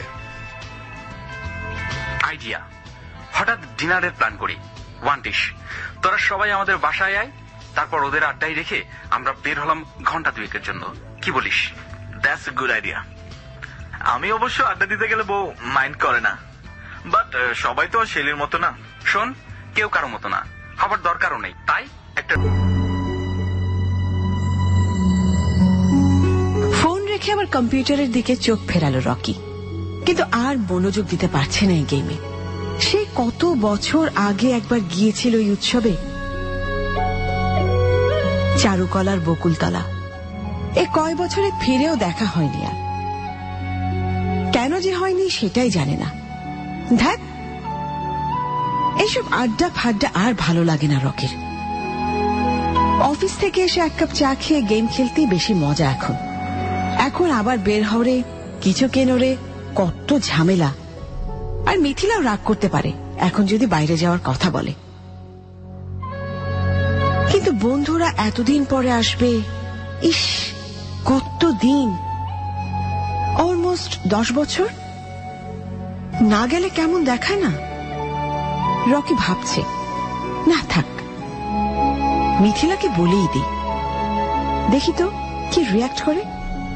আইডিয়া, হঠাৎ ডিনারের প্ল্যান করি। One dish. তোরা সবাই আমাদের বাসায় আয়, তারপর ওদের আড্ডায় রেখে আমরা বের হলাম ঘন্টা দুয়েকের জন্য। কি বলিস? That's a good idea. আমি অবশ্য আড্ডা দিতে গেলে বউ মাইন্ড করে না, বাট সবাই তো শেলির মতো না। শোন, কেউ কারো মতো না, হবার দরকারও নেই। তাই একটা ফোন রেখে আবার কম্পিউটারের দিকে চোখ ফেরালো রকি। কিন্তু আর মনোযোগ দিতে পারছে না এই গেমে। সে কত বছর আগে একবার গিয়েছিল এই উৎসবে, চারুকলার বকুলতলা। এ কয় বছরে ফিরেও দেখা হয়নি আর। কেন যে হয়নি সেটাই জানে না। ধ্যাত, এইসব আড্ডা ফাড্ডা আর ভালো লাগে না রকির। অফিস থেকে এসে এক কাপ চা খেয়ে গেম খেলতেই বেশি মজা এখন। এখন আবার বের হওরে, কিছু কেনরে, কত ঝামেলা। আর মিথিলাও রাগ করতে পারে এখন যদি বাইরে যাওয়ার কথা বলে। কিন্তু বন্ধুরা এতদিন পরে আসবে, ইস কত দিন, অলমোস্ট দশ বছর না গেলে কেমন দেখায় না। রকি ভাবছে, না থাক, মিথিলাকে বলেই দিই, দেখি তো কি রিয়াক্ট করে।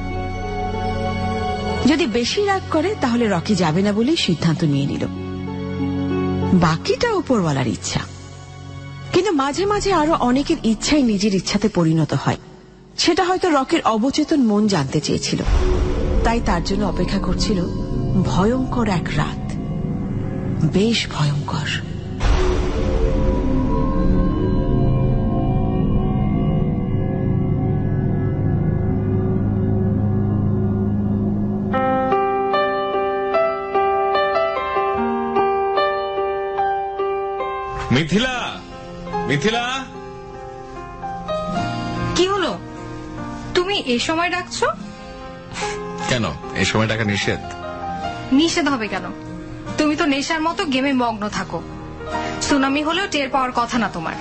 যদি বেশি রাগ করে তাহলে রকি যাবে না বলেই সিদ্ধান্ত নিয়ে নিল। বাকিটা উপরওয়ালার ইচ্ছা। কিন্তু মাঝে মাঝে আরো অনেকের ইচ্ছাই নিজের ইচ্ছাতে পরিণত হয়। সেটা হয়তো রকির অবচেতন মন জানতে চেয়েছিল, তাই তার জন্য অপেক্ষা করছিল ভয়ঙ্কর এক রাত, বেশ ভয়ঙ্কর। মিথিলা, মিথিলা, কি হলো? তুমি এই সময় ডাকছো কেন? এই সময় ডাকা নিষেধ? নিষেধ হবে কেন? তুমি তো নেশার মতো গেমে মগ্ন থাকো। সুনামি হলেও টের পাওয়ার কথা না তোমার।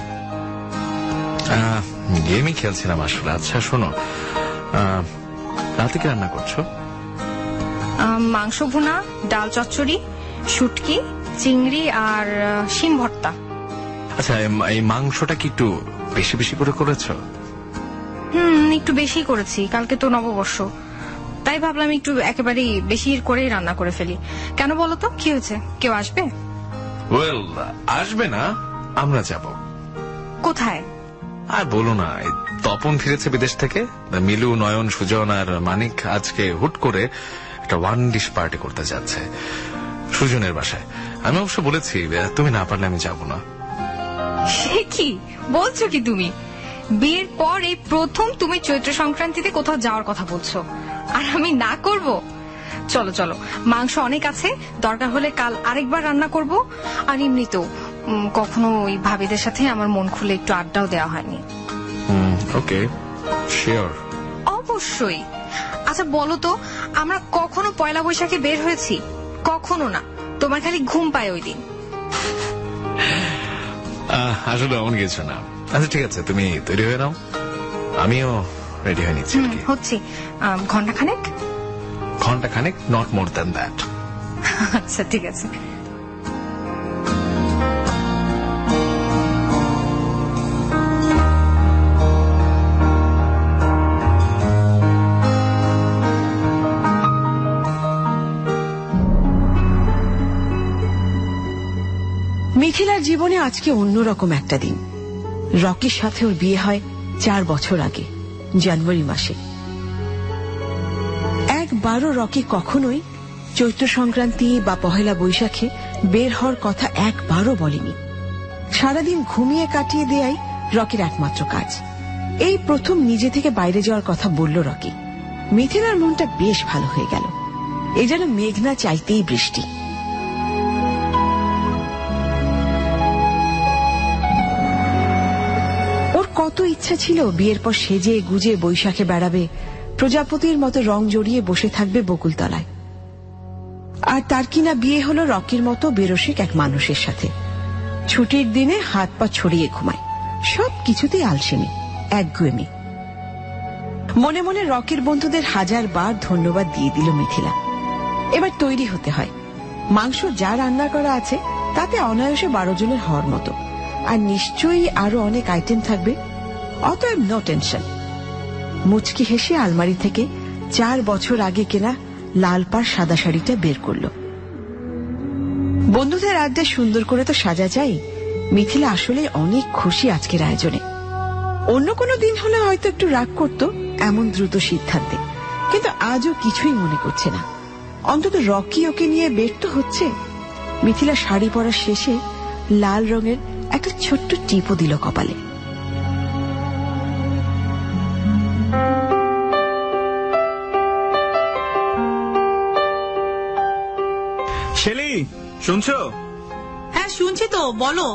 গেমই খেলছিলাম আসলে। আচ্ছা শোনো, রাতে কি রান্না করছো? মাংস ভুনা, ডাল চচ্চড়ি, শুটকি, চিংড়ি আর শিম ভর্তা। আচ্ছা, এই মাংসটা কি একটু বেশি বেশি করে করেছো? হুম, একটু বেশি করেছি। কালকে তো নববর্ষ, তাই ভাবলাম একটু একেবারেই বেশি করেই রান্না করে ফেলি। কেন বলো তো, কি হয়েছে? কেউ আসবে? ওয়েল, আসবে না, আমরা যাব। কোথায়? আর বলো না, তপন ফিরেছে বিদেশ থেকে। মিলু, নয়ন, সুজন আর মানিক আজকে হুট করে একটা ওয়ান ডিশ পার্টি করতে যাচ্ছে সুজনের বাসায়। আমি অবশ্য বলেছি তুমি না পারলে আমি যাব না। সে কি বলছো কি তুমি? বিয়ের পর এই প্রথম তুমি চৈত্র সংক্রান্তিতে কোথাও যাওয়ার কথা বলছো, আর আমি না করব? চলো চলো, মাংস অনেক আছে, দরকার হলে কাল আরেকবার রান্না করব। আর এমনিতেও কখনো ওই ভাবিদের সাথে আমার মন খুলে একটু আড্ডাও দেওয়া হয়নি। Okay, sure. অবশ্যই। আচ্ছা বলো তো, আমরা কখনো পয়লা বৈশাখে বের হয়েছি? কখনো না। তোমার খালি ঘুম পায় ওই দিন। আসলে এমন কিছু না। আচ্ছা ঠিক আছে, তুমি তৈরি হয়ে নাও, আমিও রেডি হয়ে নিচ্ছি। হচ্ছে ঘন্টা খানেক? ঘন্টা খানেক, নট মোর দ্যান দ্যাট। আচ্ছা ঠিক আছে। মিথিলার জীবনে আজকে অন্যরকম একটা দিন। রকির সাথে ওর বিয়ে হয় চার বছর আগে, জানুয়ারি মাসে। একবারও রকি কখনোই চৈত্র সংক্রান্তি বা পহেলা বৈশাখে বের হওয়ার কথা একবারও বলেনি। সারাদিন ঘুমিয়ে কাটিয়ে দেয়াই রকির একমাত্র কাজ। এই প্রথম নিজে থেকে বাইরে যাওয়ার কথা বলল রকি। মিথিলার মনটা বেশ ভালো হয়ে গেল। এই যেন মেঘনা চাইতেই বৃষ্টি। কত ইচ্ছা ছিল বিয়ের পর সেজে গুজে বৈশাখে বেড়াবে, প্রজাপতির মতো রং জড়িয়ে বসে থাকবে বকুলতলায়। আর তার কিনা বিয়ে হলো রকির মতো বেরসিক এক মানুষের সাথে। ছুটির দিনে হাত পা ছড়িয়ে ঘুমায়, সব কিছুতেই আলসেমি, একগুয়েমি। মনে মনে রকির বন্ধুদের হাজার বার ধন্যবাদ দিয়ে দিল মিথিলা। এবার তৈরি হতে হয়। মাংস যা রান্না করা আছে তাতে অনায়াসে বারো জনের হওয়ার মতো, আর নিশ্চয়ই আরো অনেক আইটেম থাকবে। অতএব নো টেনশন। মুচকি হেসে আলমারি থেকে চার বছর আগে কেনা লাল পাড় সাদা শাড়িটা বের করল। বন্ধুদের আড্ডা সুন্দর করে তো সাজা চাই। মিথিলা আসলে অনেক খুশি আজকের আয়োজনে। অন্য কোনো দিন হলে হয়তো একটু রাগ করত এমন দ্রুত সিদ্ধান্তে, কিন্তু আজও কিছুই মনে করছে না। অন্তত রকি ওকে নিয়ে বের তো হচ্ছে। মিথিলা শাড়ি পরার শেষে লাল রঙের একটা ছোট্ট টিপও দিল কপালে। শেলি, শুনছো? হ্যাঁ শুনছি তো, বলো।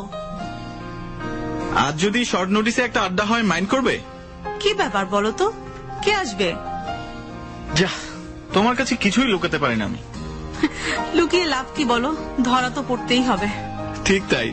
আজ যদি শর্ট নোটিসে একটা আড্ডা হয় মাইন্ড করবে? কি ব্যাপার বলো তো, কে আসবে? যা, তোমার কাছে কিছুই লুকাতে পারি না আমি। লুকিয়ে লাভ কি বলো, ধরা তো পড়তেই হবে। ঠিক তাই।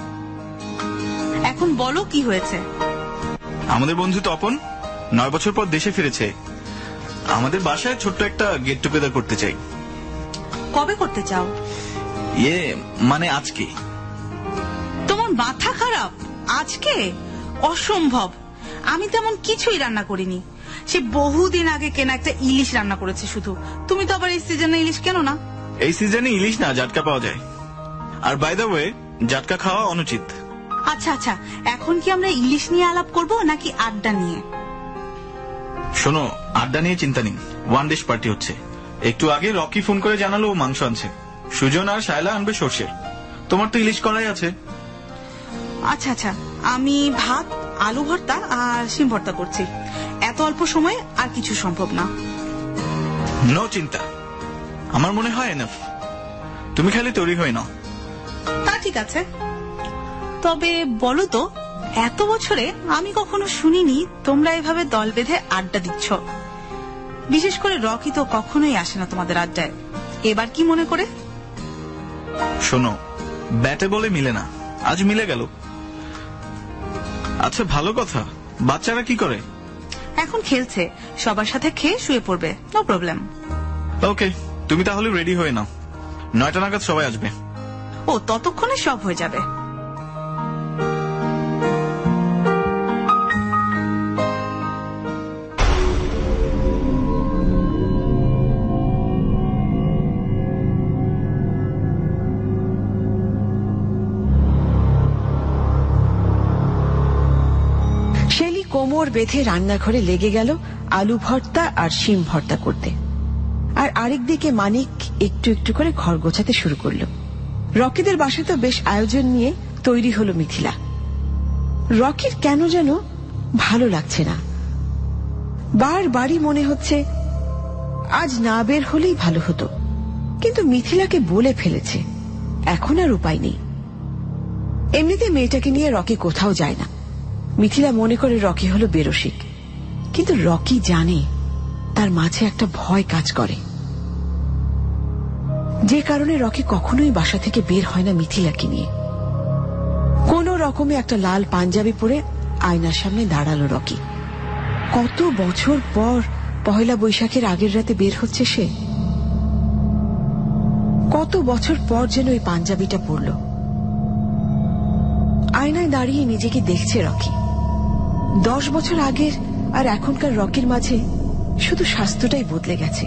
এখন বলো কি হয়েছে? আমাদের বন্ধু তপন নয় বছর পর দেশে ফিরেছে। আমাদের বাসায় ছোট্ট একটা গেট টুগেদার করতে চাই। কবে করতে চাও? ইয়ে মানে আজকে। তোমার মাথা খারাপ? আজকে? অসম্ভব। আমি তেমন কিছুই রান্না করিনি। সে বহুদিন আগে কেনা একটা ইলিশ রান্না করেছে শুধু। তুমি তো আবার এই সিজনে ইলিশ কেন না? এই সিজনে ইলিশ না, জাটকা পাওয়া যায়। আর বাই দ্য ওয়ে, জাটকা খাওয়া অনুচিত। আচ্ছা আচ্ছা, এখন কি আমরা ইলিশ নিয়ে আলাপ করব নাকি আড্ডা নিয়ে? শোনো, আড্ডা নিয়ে চিন্তা নেই, ওয়ান ডিশ পার্টি হচ্ছে। একটু আগে রকি ফোন করে জানালো ও মাংস আনছে। সুজন আর শায়লা আনবে সর্ষের। তোমার তো ইলিশ করাই আছে। আচ্ছা আচ্ছা, আমি ভাত, আলু ভর্তা আর শিম ভর্তা করছি। এত অল্প সময়ে আর কিছু সম্ভব না। নো চিন্তা, আমার মনে হয় এনাফ। তুমি খালি তৈরি হয়ে নাও। তা ঠিক আছে, তবে বলো তো, এত বছরে আমি কখনো শুনিনি তোমরা এভাবে দল বেঁধে আড্ডা দিচ্ছ। বিশেষ করে রকি তো কখনোই আসে না তোমাদের আড্ডায়। এবার কি মনে করে? শোনো, ব্যাটে বলে মিলে না, আজ মিলে গেল। আচ্ছা ভালো কথা, বাচ্চারা কি করে? এখন খেলছে, সবার সাথে খেয়ে শুয়ে পড়বে, নো প্রবলেম। ওকে, তুমি তাহলে রেডি হয়ে নাও, নয়টা নাগাদ সবাই আসবে। ও, ততক্ষণে সব হয়ে যাবে। শেলি কোমর বেঁধে রান্নাঘরে লেগে গেল আলু ভর্তা আর শিম ভর্তা করতে। আর আরেকদিকে মানিক একটু একটু করে ঘর গোছাতে শুরু করল। রকিদের বাসায় তো বেশ আয়োজন নিয়ে তৈরি হলো মিথিলা। রকির কেন যেন ভালো লাগছে না। বারবারই মনে হচ্ছে আজ না বের হলেই ভালো হতো, কিন্তু মিথিলাকে বলে ফেলেছে, এখন আর উপায় নেই। এমনিতে মেয়েটাকে নিয়ে রকি কোথাও যায় না। মিথিলা মনে করে রকি হলো বেরসিক, কিন্তু রকি জানে তার মাঝে একটা ভয় কাজ করে, যে কারণে রকি কখনোই বাসা থেকে বের হয় না মিথিলাকে নিয়ে। কোন রকমে একটা লাল পাঞ্জাবি পরে আয়নার সামনে দাঁড়ালো রকি। কত বছর পর পয়লা বৈশাখের আগের রাতে বের হচ্ছে সে। কত বছর পর যেন ওই পাঞ্জাবিটা পরল। আয়নায় দাঁড়িয়ে নিজেকে দেখছে রকি। দশ বছর আগের আর এখনকার রকির মাঝে শুধু স্বাস্থ্যটাই বদলে গেছে,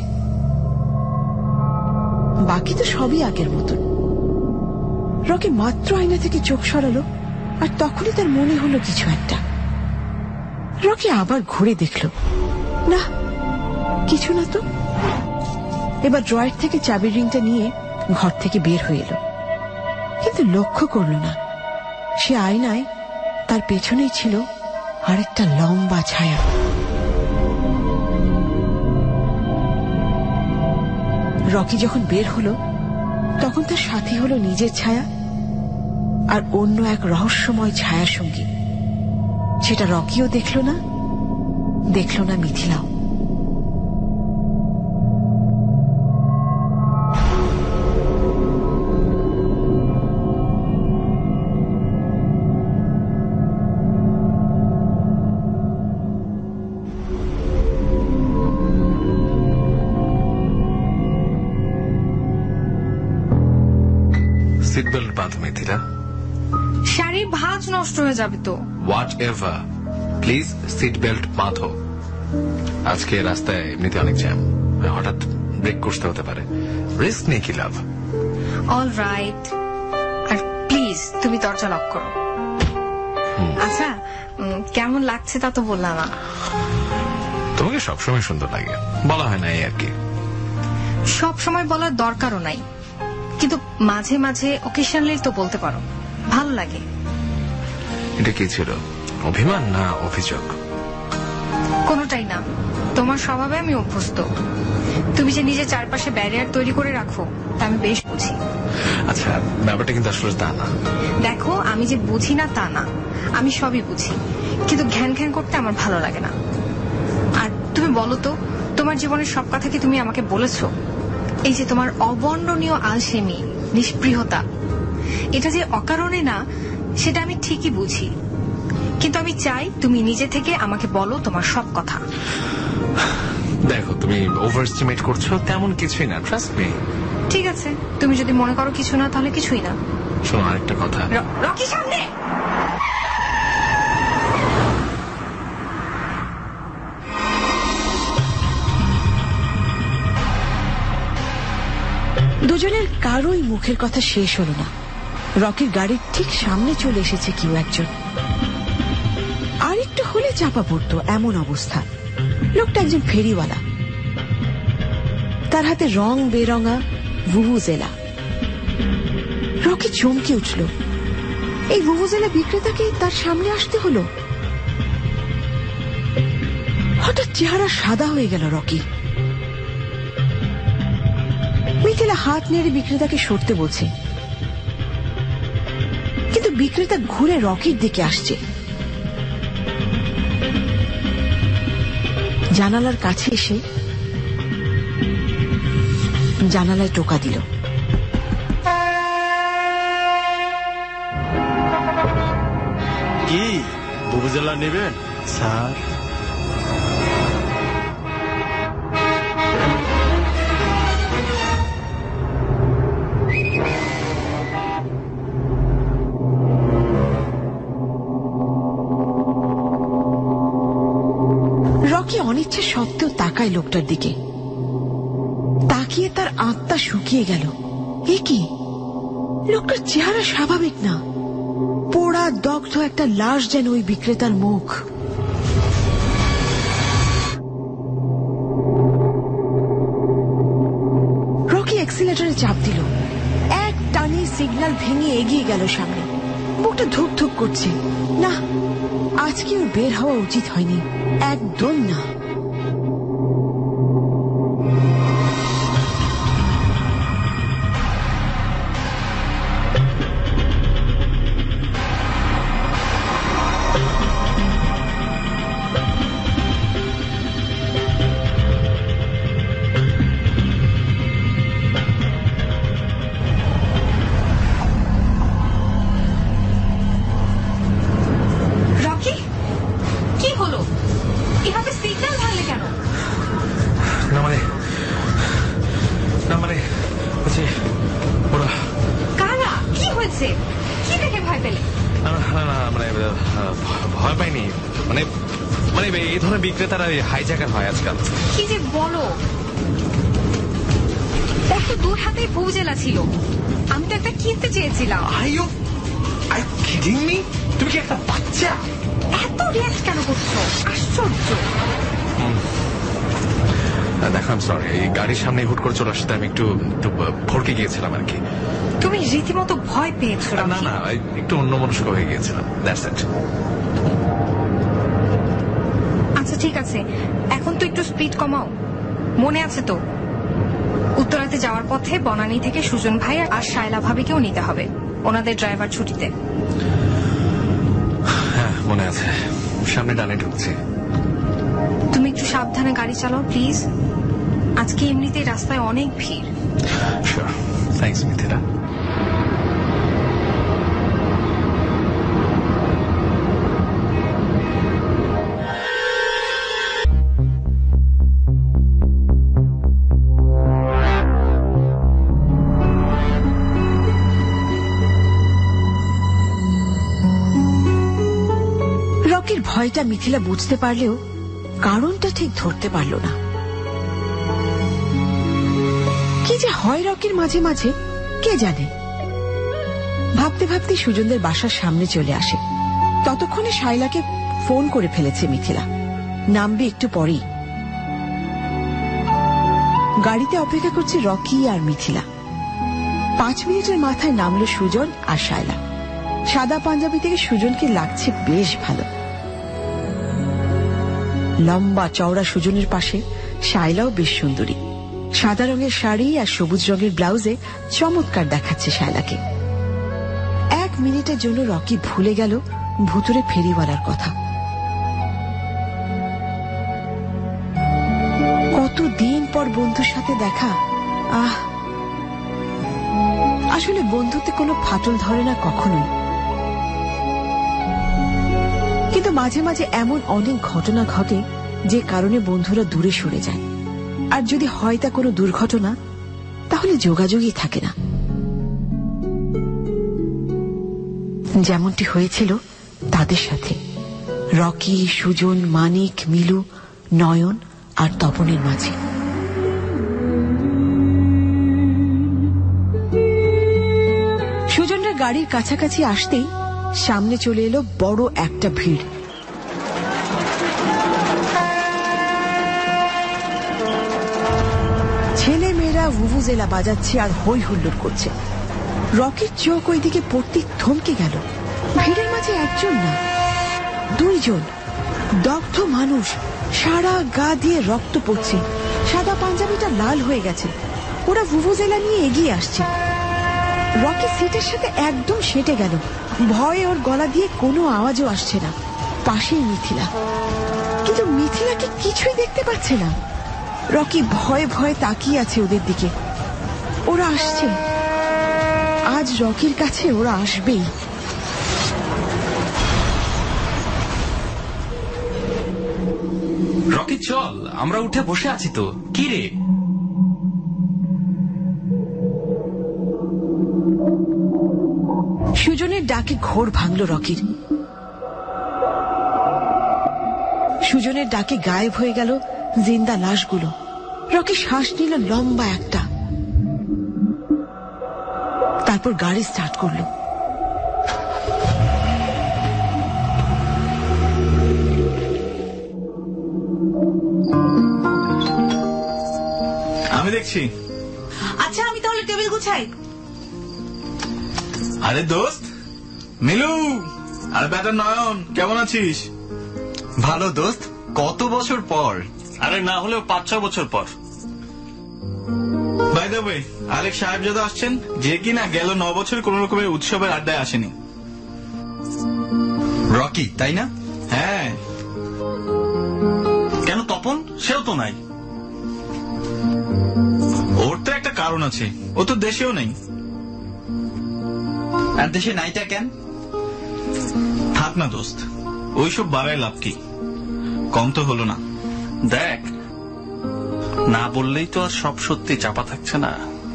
বাকি তো সবই আগের মতন। রকি মাত্র আয়না থেকে চোখ সরালো আর তখনই তার মনে হলো কিছু একটা। রকি আবার ঘুরে দেখল, না কিছু না তো। এবার ড্রয়ার থেকে চাবির রিংটা নিয়ে ঘর থেকে বের হয়ে এলো, কিন্তু লক্ষ্য করল না সে আয়নায় তার পেছনেই ছিল আরেকটা লম্বা ছায়া। রকি যখন বের হলো তখন তার সাথী হলো নিজের ছায়া আর অন্য এক রহস্যময় ছায়ার সঙ্গী। সেটা রকিও দেখল না, দেখল না মিথিলাও। সিট বেল্ট বাঁধ মিথিলা। শাড়ির ভাঁজ নষ্ট হয়ে যাবে তো। Whatever, please seat belt বাঁধো। আজকে রাস্তায় এমনিতে অনেক জ্যাম, হঠাৎ ব্রেক করতে হতে পারে, রিস্ক নিয়ে কি লাভ। অল রাইট, আর প্লিজ তুমি দরজা লক করো। আচ্ছা, কেমন লাগছে তা তো বললাম না। তোমাকে সবসময় সুন্দর লাগে, বলা হয় না এই আর কি। সব সময় বলার দরকারও নাই, কিন্তু মাঝে মাঝে অকেশনালি তো বলতে পারো, ভালো লাগে। এটা কি ছিল, অভিমান না অভিযোগ? কোনোটাই না, তোমার স্বভাবে আমি অভ্যস্ত। তুমি যে নিজের চারপাশে ব্যারিয়ার তৈরি করে রাখো তা আমি বেশ বুঝি। আচ্ছা, ব্যাপারটা কিন্তু আসলে তা না। দেখো, আমি যে বুঝি না তা না, আমি সবই বুঝি, কিন্তু ঘ্যান ঘ্যান করতে আমার ভালো লাগে না। আর তুমি বলো তো, তোমার জীবনের সব কথা কি তুমি আমাকে বলেছো? এই যে তোমার অবর্ণনীয় আলসেমি, নিষ্পৃহতা, এটা যে অকারণে না সেটা আমি ঠিকই বুঝি, কিন্তু আমি চাই তুমি নিজে থেকে আমাকে বলো তোমার সব কথা। দেখো, তুমি ওভার এস্টিমেট করছো, তেমন কিছুই না, ট্রাস্ট মি। ঠিক আছে, তুমি যদি মনে করো কিছু না তাহলে কিছুই না। শোনো, আরেকটা কথা। রকি, সামনে! দুজনের কারোই মুখের কথা শেষ হলো না। রকির গাড়ির ঠিক সামনে চলে এসেছে কেউ একজন। আর একটু হলে চাপা পড়তো এমন অবস্থা। লোকটা একজন ফেরিওয়ালা, তার হাতে রং বেরঙা ভুভুজেলা। রকি চমকে উঠল, এই ভুভুজেলা বিক্রেতাকে তার সামনে আসতে হলো। হঠাৎ চেহারা সাদা হয়ে গেল রকি। মিথিলা হাত নেড়ে বিক্রেতাকে সরতে বলছে, কিন্তু বিক্রেতা ঘুরে রকির দিকে আসছে। জানালার কাছে এসে জানালায় টোকা দিল। কি ভুভুজেলা নেবেন স্যার? রকি অনিচ্ছা সত্ত্বেও তাকায় লোকটার দিকে। তাকিয়ে তার আত্মা শুকিয়ে গেল। এ কি? লোকটার চেহারা স্বাভাবিক না, পোড়া দগ্ধ একটা লাশ যেন ওই বিক্রেতার মুখ। রকি অ্যাক্সিলেটরে চাপ দিল। এক টানে সিগন্যাল ভেঙে এগিয়ে গেল সামনে। বুকটা ধুক ধুক করছে। না, আজকে ওর বের হওয়া উচিত হয়নি, একদম না। ভয় পাইনি, মানে মানে এই ধরনের বিক্রেতারা হাইজ্যাকার হয় আজকাল। কি যে বলো, ওর তো দুই হাতে ভুভুজেলা ছিল। আমি তো একটা কিনতে চেয়েছিলাম। তুমি কি একটা বাচ্চা? এত রিয়াক্ট কেন করছো? আশ্চর্য। দেখো, আই সরি, এই গাড়ির সামনে হুট করে চলে আসতে আমি একটু ভড়কে গিয়েছিলাম আর কি। তুমি রীতিমতো ভয় পেয়েছো? না না, একটু অন্যমনস্ক হয়ে গিয়েছিলাম, দ্যাটস ইট। আচ্ছা ঠিক আছে, এখন তো একটু স্পিড কমাও। মনে আছে তো, উত্তরাতে যাওয়ার পথে বনানী থেকে সুজন ভাই আর শায়লা ভাবিকেও নিতে হবে, ওনাদের ড্রাইভার ছুটিতে। হ্যাঁ মনে আছে, সামনে ডানে ঢুকছে। তুমি একটু সাবধানে গাড়ি চালাও প্লিজ, আজকে এমনিতেই রাস্তায় অনেক ভিড়। Sure, thanks Mithila. রকির ভয়টা মিথিলা বুঝতে পারলেও কারণটা ঠিক ধরতে পারল না। কি যে হয় রকির মাঝে মাঝে কে জানে। ভাবতে ভাবতে সুজনদের বাসার সামনে চলে আসে। ততক্ষণে শায়লাকে ফোন করে ফেলেছে মিথিলা, নামবে একটু পরেই। গাড়িতে অপেক্ষা করছে রকি আর মিথিলা। পাঁচ মিনিটের মাথায় নামলো সুজন আর শায়লা। সাদা পাঞ্জাবি থেকে সুজনকে লাগছে বেশ ভালো। লম্বা চওড়া সুজনের পাশে শায়লাও বেশ সুন্দরী। সাদা রঙের শাড়ি আর সবুজ রঙের ব্লাউজে চমৎকার দেখাচ্ছে শায়লাকে। এক মিনিটের জন্য রকি ভুলে গেল ভুতুরে ফেরিওয়ালার কথা। কতদিন পর বন্ধুর সাথে দেখা। আহ, আসলে বন্ধুত্বে কোনো ফাটল ধরে না কখনোই, কিন্তু মাঝে মাঝে এমন অনেক ঘটনা ঘটে যে কারণে বন্ধুরা দূরে সরে যায়। আর যদি হয় তা কোনো দুর্ঘটনা, তাহলে যোগাযোগই থাকে না। যেমনটি হয়েছিল তাদের সাথে, রকি, সুজন, মানিক, মিলু, নয়ন আর তপনের মাঝে। সুজনরা গাড়ির কাছাকাছি আসতেই সামনে চলে এলো বড় একটা ভিড়। ছেলে মেয়েরা ভুভুজেলা বাজাচ্ছে আর হই হুল্লোড় করছে। রকির চোখ ওইদিকে পড়তে থমকে গেল। ভিড়ের মাঝে একজন না, দুইজন দগ্ধ মানুষ, সারা গা দিয়ে রক্ত পড়ছে, সাদা পাঞ্জাবিটা লাল হয়ে গেছে। ওরা ভুভুজেলা নিয়ে এগিয়ে আসছে। রকি সিটের সাথে একদম সেটে গেল। ভয়ে ওর গলা দিয়ে কোনো আওয়াজও আসছে না। পাশেই মিথিলা, কিন্তু মিথিলাকে কিছুই দেখতে পাচ্ছে না। রকি ভয়ে ভয়ে তাকিয়ে আছে ওদের দিকে। ওরা আসছে, আজ রকির কাছে ওরা আসবেই। রকি চল, আমরা উঠে বসে আছি তো। কি রে? সুজনের ডাকে ঘোর ভাঙল রকির। সুজনের ডাকে গায়েব হয়ে গেল জিন্দা লাশগুলো। রকি শ্বাস নিল লম্বা একটা, তারপর গাড়ি স্টার্ট করলো। আমি দেখছি। আচ্ছা, আমি তাহলে টেবিল গুছাই। আরে দোস্ত মিলু, আরে বেটা নয়ন, কেমন আছিস? ভালো দোস্ত, কত বছর পর। আরে না হলেও পাঁচ ছ বছর পর। বাই দ্য ওয়ে, আরেক সাহেবজাদা আসছেন, যে কিনা গেল ন বছর কোন রকমের উৎসবের আড্ডায় আসেনি। রকি, তাই না? হ্যাঁ। কেন তপন? সেও তো নাই। ওর তো একটা কারণ আছে, ও তো দেশেও নেই। আর দেশে নাইটা কেন? থাক না দোস্ত, ওইসব বাড়ায় লাভ কি? কম তো হলো না। দেখ, না বললেই তো আর সব সত্যি চাপা থাকছে না।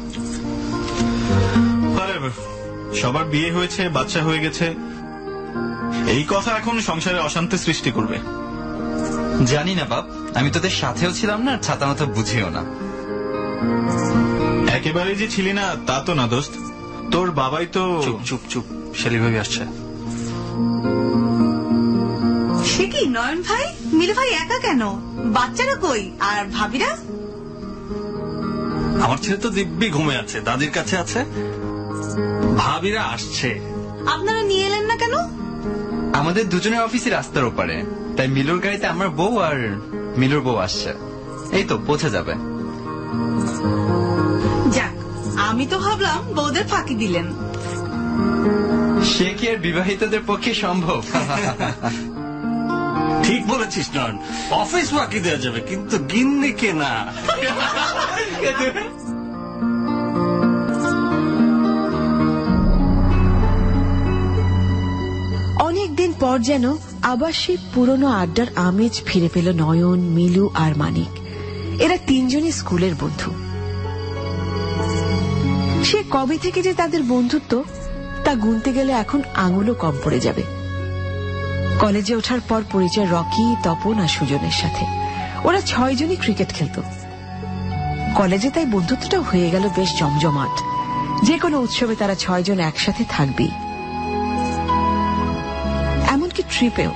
সবার বিয়ে হয়েছে, বাচ্চা হয়ে গেছে, এই কথা এখন সংসারে অশান্তি সৃষ্টি করবে। জানি না বাপ, আমি তোদের সাথেও ছিলাম না, ছাতা মাথা বুঝিও না। একেবারে যে ছিলি না তা তো না দোস্ত, তোর বাবাই তো। চুপ চুপ চুপ, শেলি ভাবি আসছে। সে কি নয়ন ভাই, মিলু ভাই একা কেন? বাচ্চারা কই? আর ভাবিরা? আমার ছেলে তো দিব্যি ঘুমে আছে, দাদির কাছে আছে। ভাবিরা আসছে। আপনারা নিয়ে এলেন না কেন? আমাদের দুজনের অফিসে রাস্তার ওপারে, তাই মিলুর গাড়িতে আমার বউ আর মিলুর বউ আসছে। এই তো পৌঁছে যাবে। যাক, আমি তো ভাবলাম বউদের ফাঁকি দিলেন। সে কি আর বিবাহিতদের পক্ষে সম্ভব? ঠিক বলেছিস নয়ন, অফিস ফাঁকি দেওয়া যাবে, কিন্তু গিন্নিকে না। অনেকদিন পর যেন আবার সেই পুরনো আড্ডার আমেজ ফিরে পেল নয়ন, মিলু আর মানিক। এরা তিনজনই স্কুলের বন্ধু। সে কবে থেকে যে তাদের বন্ধুত্ব তা গুনতে গেলে এখন আঙুলও কম পড়ে যাবে। কলেজে ওঠার পর পরিচয় রকি, তপন আর সুজনের সাথে। ওরা ছয়জনই ক্রিকেট খেলত কলেজে, তাই বন্ধুত্বটাও হয়ে গেল বেশ জমজমাট। যে কোনো উৎসবে তারা ছয়জন একসাথে থাকবেই, এমনকি ট্রিপেও।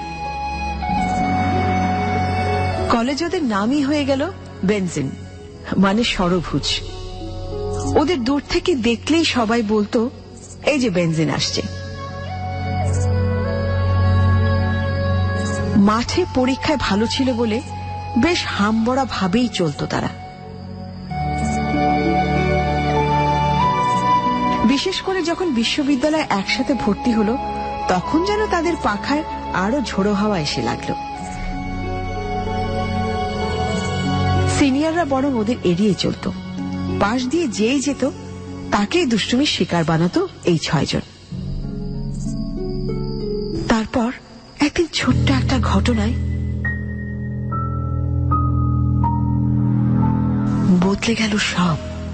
কলেজ ওদের নামই হয়ে গেল বেনজিন, মানে ষড়ভুজ। ওদের দূর থেকে দেখলেই সবাই বলতো, এই যে বেনজিন আসছে। মাঠে পরীক্ষায় ভালো ছিল বলে বেশ হামবড়া ভাবেই চলত তারা। বিশেষ করে যখন বিশ্ববিদ্যালয়ে একসাথে ভর্তি হলো তখন যেন তাদের পাখায় আরো ঝোড়ো হাওয়া এসে লাগলো। সিনিয়ররা বরং ওদের এড়িয়ে চলত, পাশ দিয়ে যেই যেত তাকেই দুষ্টুমির শিকার বানাতো এই ছয়জন। তারপর একদিন ছোট্ট একটা ঘটনায় বদলে গেল সব।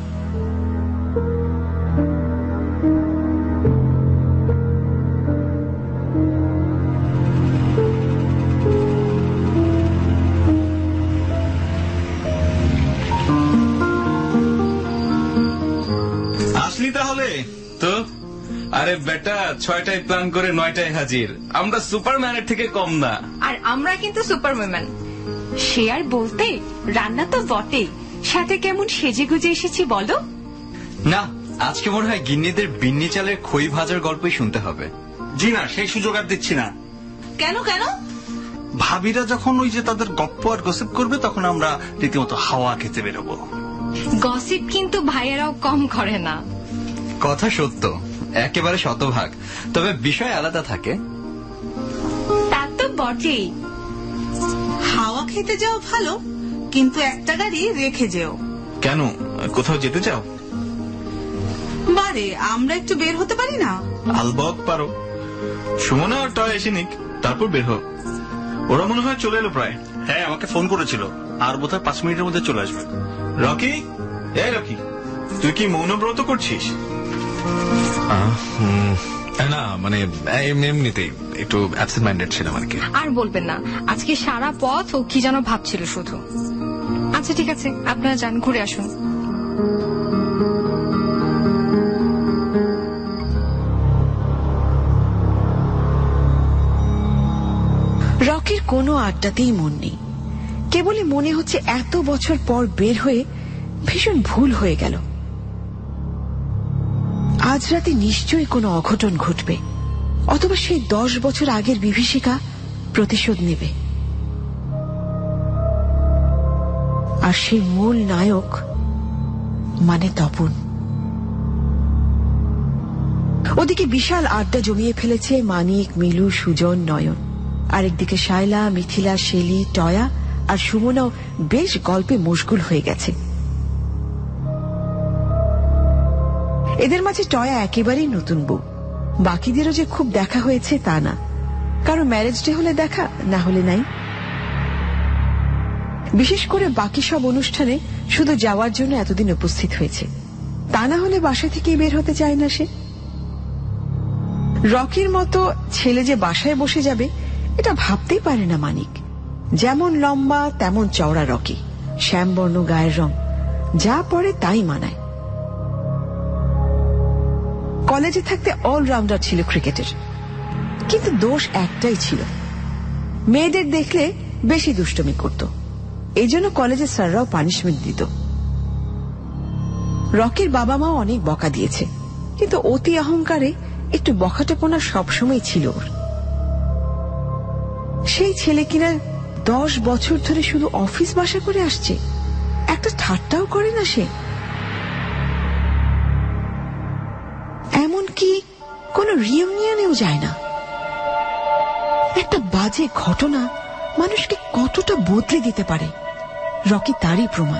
আসলি তাহলে তো? আরে বেটা, ছয়টায় প্ল্যান করে নয়টায় হাজির। আমরা সুপারম্যানের থেকে কম না। আর আমরা কিন্তু সুপারম্যান। সে আর বলতে, রান্না তো বটেই, সাথে কেমন সেজে গুজে এসেছি বলো। না, আজকে মনে হয় গিন্নিদের বিন্নি চালের খই ভাজার গল্পই শুনতে হবে। জি না, সেই সুযোগ আর দিচ্ছি না। কেন কেন? ভাবিরা যখন ওই যে তাদের গপ্প আর গসিপ করবে তখন আমরা রীতিমতো হাওয়া খেতে বেরোবো। গসিপ কিন্তু ভাইয়েরাও কম করে না। কথা সত্য, একেবারে শতভাগ, তবে বিষয় আলাদা থাকে। তা তো বটেই। হাওয়া খেতে যাও ভালো, কিন্তু একটা গাড়ি রেখে যেও। কেন, কোথাও যেতে চাও? বারে, আমরা একটু বের হতে পারি না? আলবক পারো। সুমনা আর টয় এসে নিক, তারপর বের হোক। ওরা মনে হয় চলে এলো প্রায়। হ্যাঁ, আমাকে ফোন করেছিল, আর বোধহয় পাঁচ মিনিটের মধ্যে চলে আসবে। রকি, এই রকি, তুই কি মৌনব্রত করছিস? না, মানে এমনিতেই একটু অ্যাবসেন্ট মাইন্ডেড ছিলাম আর কি। আর বলবেন না, আজকে সারা পথ ও কি যেন ভাবছিল শুধু। আচ্ছা ঠিক আছে, আপনারা যান, ঘুরে আসুন। রকির কোনো আড্ডাতেই মন নেই। কেবলই মনে হচ্ছে এত বছর পর বের হয়ে ভীষণ ভুল হয়ে গেল। আজ রাতে নিশ্চয়ই কোনো অঘটন ঘটবে, অথবা সেই দশ বছর আগের বিভীষিকা প্রতিশোধ নেবে। আর সেই মূল নায়ক মানে তপন। ওদিকে বিশাল আড্ডা জমিয়ে ফেলেছে মানিক, মিলু, সুজন, নয়ন। আরেকদিকে শায়লা, মিথিলা, শেলি, টয়া আর সুমনাও বেশ গল্পে মশগুল হয়ে গেছে। এদের মাঝে টয়া একেবারেই নতুন বউ। বাকিদেরও যে খুব দেখা হয়েছে তা না, কারো ম্যারেজ ডে হলে দেখা, না হলে নাই। বিশেষ করে বাকি সব অনুষ্ঠানে শুধু যাওয়ার জন্য এতদিন উপস্থিত হয়েছে, তা না হলে বাসা থেকেই বের হতে চায় না সে। রকির মতো ছেলে যে বাসায় বসে যাবে এটা ভাবতেই পারে না মানিক। যেমন লম্বা তেমন চওড়া রকি, শ্যামবর্ণ গায়ের রং, যা পরে তাই মানায়। কলেজে থাকতে অলরাউন্ডার ছিল ক্রিকেটের, কিন্তু দোষ একটাই ছিল, মেয়েদের দেখলে বেশি দুষ্টুমি করত। এই জন্য কলেজের স্যাররাও পানিশমেন্ট দিত। রকির বাবা মাও অনেক বকা দিয়েছে, কিন্তু অতি অহংকারে একটু বখাটেপনা সবসময় ছিল ওর। সেই ছেলে কিনা দশ বছর ধরে শুধু অফিস বাসা করে আসছে, একটা ঠাট্টাও করে না সে। এমনকি কোন রিউনিয়নেও যায় না। একটা বাজে ঘটনা মানুষকে কতটা বদলে দিতে পারে, রকি তারই প্রমাণ।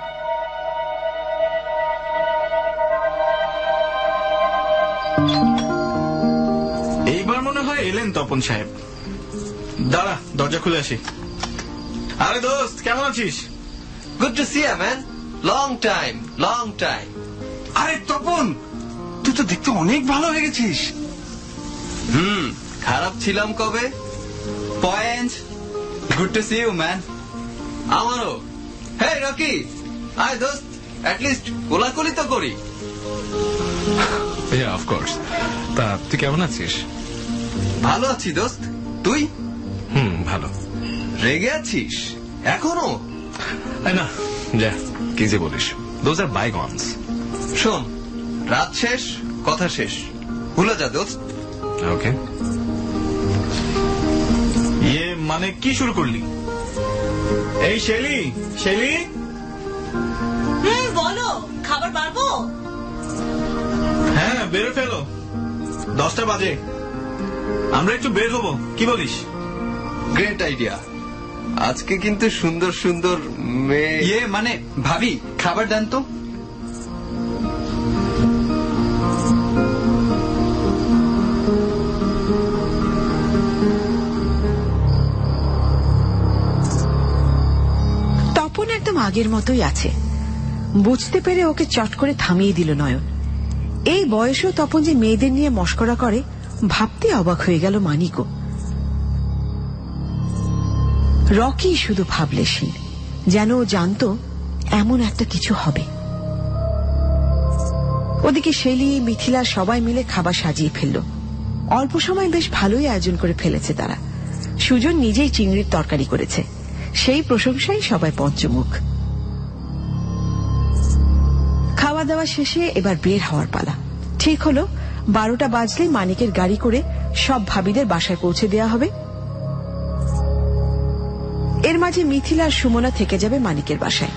এইবার মনে হয় এলেন তপন সাহেব। দাঁড়া, দরজা খুলে আসি। আরে দোস্ত, কেমন আছিস? Good to see you man, long time long time. আরে তপন, তুই তো দেখতে অনেক ভালো হয়ে গেছিস। হুম, খারাপ ছিলাম কবে? Point. Good to see you man. আমারও। হে রকি, আয় দোস্ত, অ্যাটলিস্ট কোলাকুলি তো করি। Of course. তা তুই কেমন আছিস? ভালো আছি দোস্ত, তুই? হুম, ভালো। রেগে আছিস এখনো? না, যা কি যে বলিস, দোজ আর বাইগনস। শোন, রাত শেষ, কথা শেষ, ভুলে যা দোস্ত। ওকে। ইয়ে মানে কি শুরু করলি? এই শেলি, শেলি। হুম, বলো, খাবার পারবো? হ্যাঁ, বেরো ফেলো, দশটা বাজে, আমরা একটু বের হবো, কি বলিস? Great idea. আজকে কিন্তু সুন্দর সুন্দর মেয়ে। ইয়ে মানে ভাবি, খাবার দেন তো। তপন একদম আগের মতোই আছে। বুঝতে পেরে ওকে চট করে থামিয়ে দিল নয়ন। এই বয়সেও তপন যে মেয়েদের নিয়ে মশকরা করে ভাবতে অবাক হয়ে গেল মানিকও। রকি শুধু ভাবলেশীন, যেন ও জানত এমন একটা কিছু হবে। ওদিকে শেলি, মিথিলা সবাই মিলে খাবার সাজিয়ে ফেলল। অল্প সময় বেশ ভালোই আয়োজন করে ফেলেছে তারা। সুজন নিজেই চিংড়ির তরকারি করেছে, সেই প্রশংসাই সবাই পঞ্চমুখ। খাওয়া দাওয়া শেষে এবার বের হওয়ার পালা। ঠিক হলো বারোটা বাজলে মানিকের গাড়ি করে সব ভাবিদের বাসায় পৌঁছে দেওয়া হবে। এর মাঝে মিথিলা আর সুমনা থেকে যাবে মানিকের বাসায়।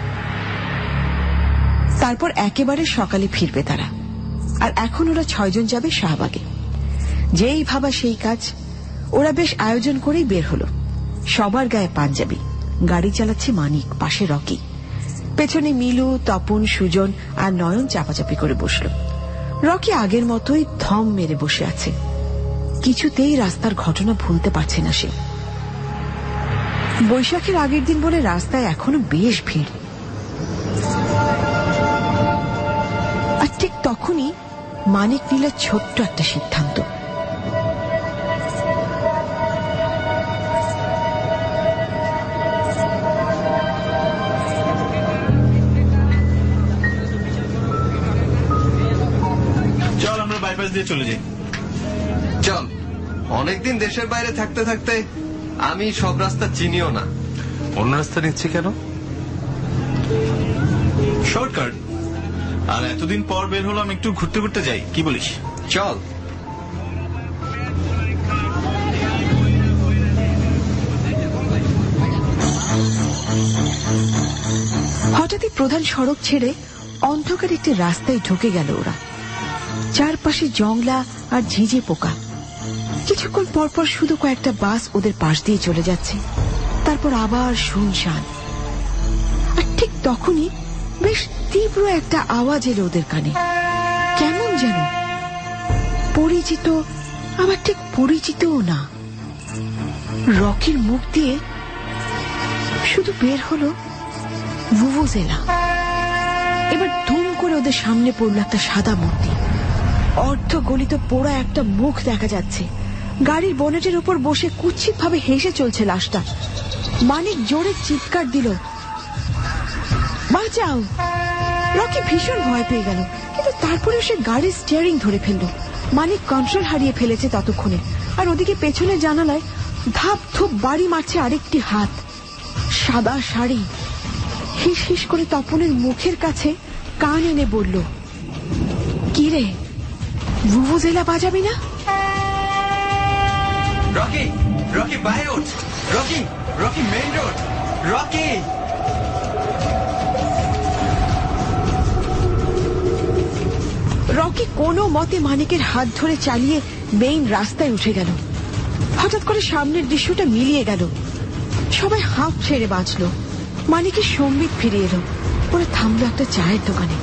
তারপর একেবারে সকালে ফিরবে তারা। আর এখন ওরা ছয়জন যাবে শাহবাগে। যেই ভাবা সেই কাজ। ওরা বেশ আয়োজন করেই বের হলো। সবার গায়ে পাঞ্জাবি, গাড়ি চালাচ্ছে মানিক, পাশে রকি, পেছনে মিলু, তপন, সুজন আর নয়ন চাপাচাপি করে বসল। রকি আগের মতোই থম মেরে বসে আছে। কিছুতেই রাস্তার ঘটনা ভুলতে পারছে না সে। বৈশাখের আগের দিন বলে রাস্তায় এখনো বেশ ভিড়। আর ঠিক তখনই মানিক নিল ছোট্ট একটা সিদ্ধান্ত। চল আমরা বাইপাস দিয়ে চলে যাই। চল, অনেকদিন দেশের বাইরে থাকতে থাকতে আমি সব রাস্তা চিনিও না। অন্য রাস্তা নিচ্ছি কেন? শর্টকাট। আর এতদিন পর বের হলাম, একটু ঘুরতে ঘুরতে যাই, কি বলিস? চল। হঠাৎই প্রধান সড়ক ছেড়ে অন্ধকার একটি রাস্তায় ঢুকে গেল ওরা। চারপাশে জংলা আর ঝিঝে পোকা। কিছুক্ষণ পরপর শুধু কয়েকটা বাস ওদের পাশ দিয়ে চলে যাচ্ছে, তারপর আবার শুনশান। আর ঠিক তখনই বেশ তীব্র একটা আওয়াজ এলো ওদের কানে। কেমন যেন পরিচিত, আবার ঠিক পরিচিতও না। রকির মুখ দিয়ে শুধু বের হলো ভুভুজেলা। এবার ধুম করে ওদের সামনে পড়লো একটা সাদা মূর্তি। অর্ধ গলিত পোড়া একটা মুখ দেখা যাচ্ছে। গাড়ির বনেটের উপর বসে কুৎসিত ভাবে হেসে চলছে লাশটা। মানিক জোরে চিৎকার দিল, বাঁচাও! রকি ভীষণ ভয় পেয়ে গেল, কিন্তু তারপরে সে গাড়ির স্টিয়ারিং ধরে ফেলল। মানিক কন্ট্রোল হারিয়ে ফেলেছে ততক্ষণে। আর ওদিকে পেছনে জানালায় ধাপ ধুপ বাড়ি মারছে আরেকটি হাত। সাদা শাড়ি। হিস হিস করে তপনের মুখের কাছে কান এনে বলল, কি রে, ভুভুজেলা বাজাবি না? রকি, রকি বাইরে ওঠ, রকি, রকি মেইন রোড, রকি। রকি কোনো মতে মানিকের হাত ধরে চালিয়ে মেইন রাস্তায় উঠে গেল। হঠাৎ করে সামনের দৃশ্যটা মিলিয়ে গেল। সবাই হাঁপ ছেড়ে বাঁচল। মানিকের সম্বিত ফিরে এলো। ওরা থামলো একটা চায়ের দোকানে।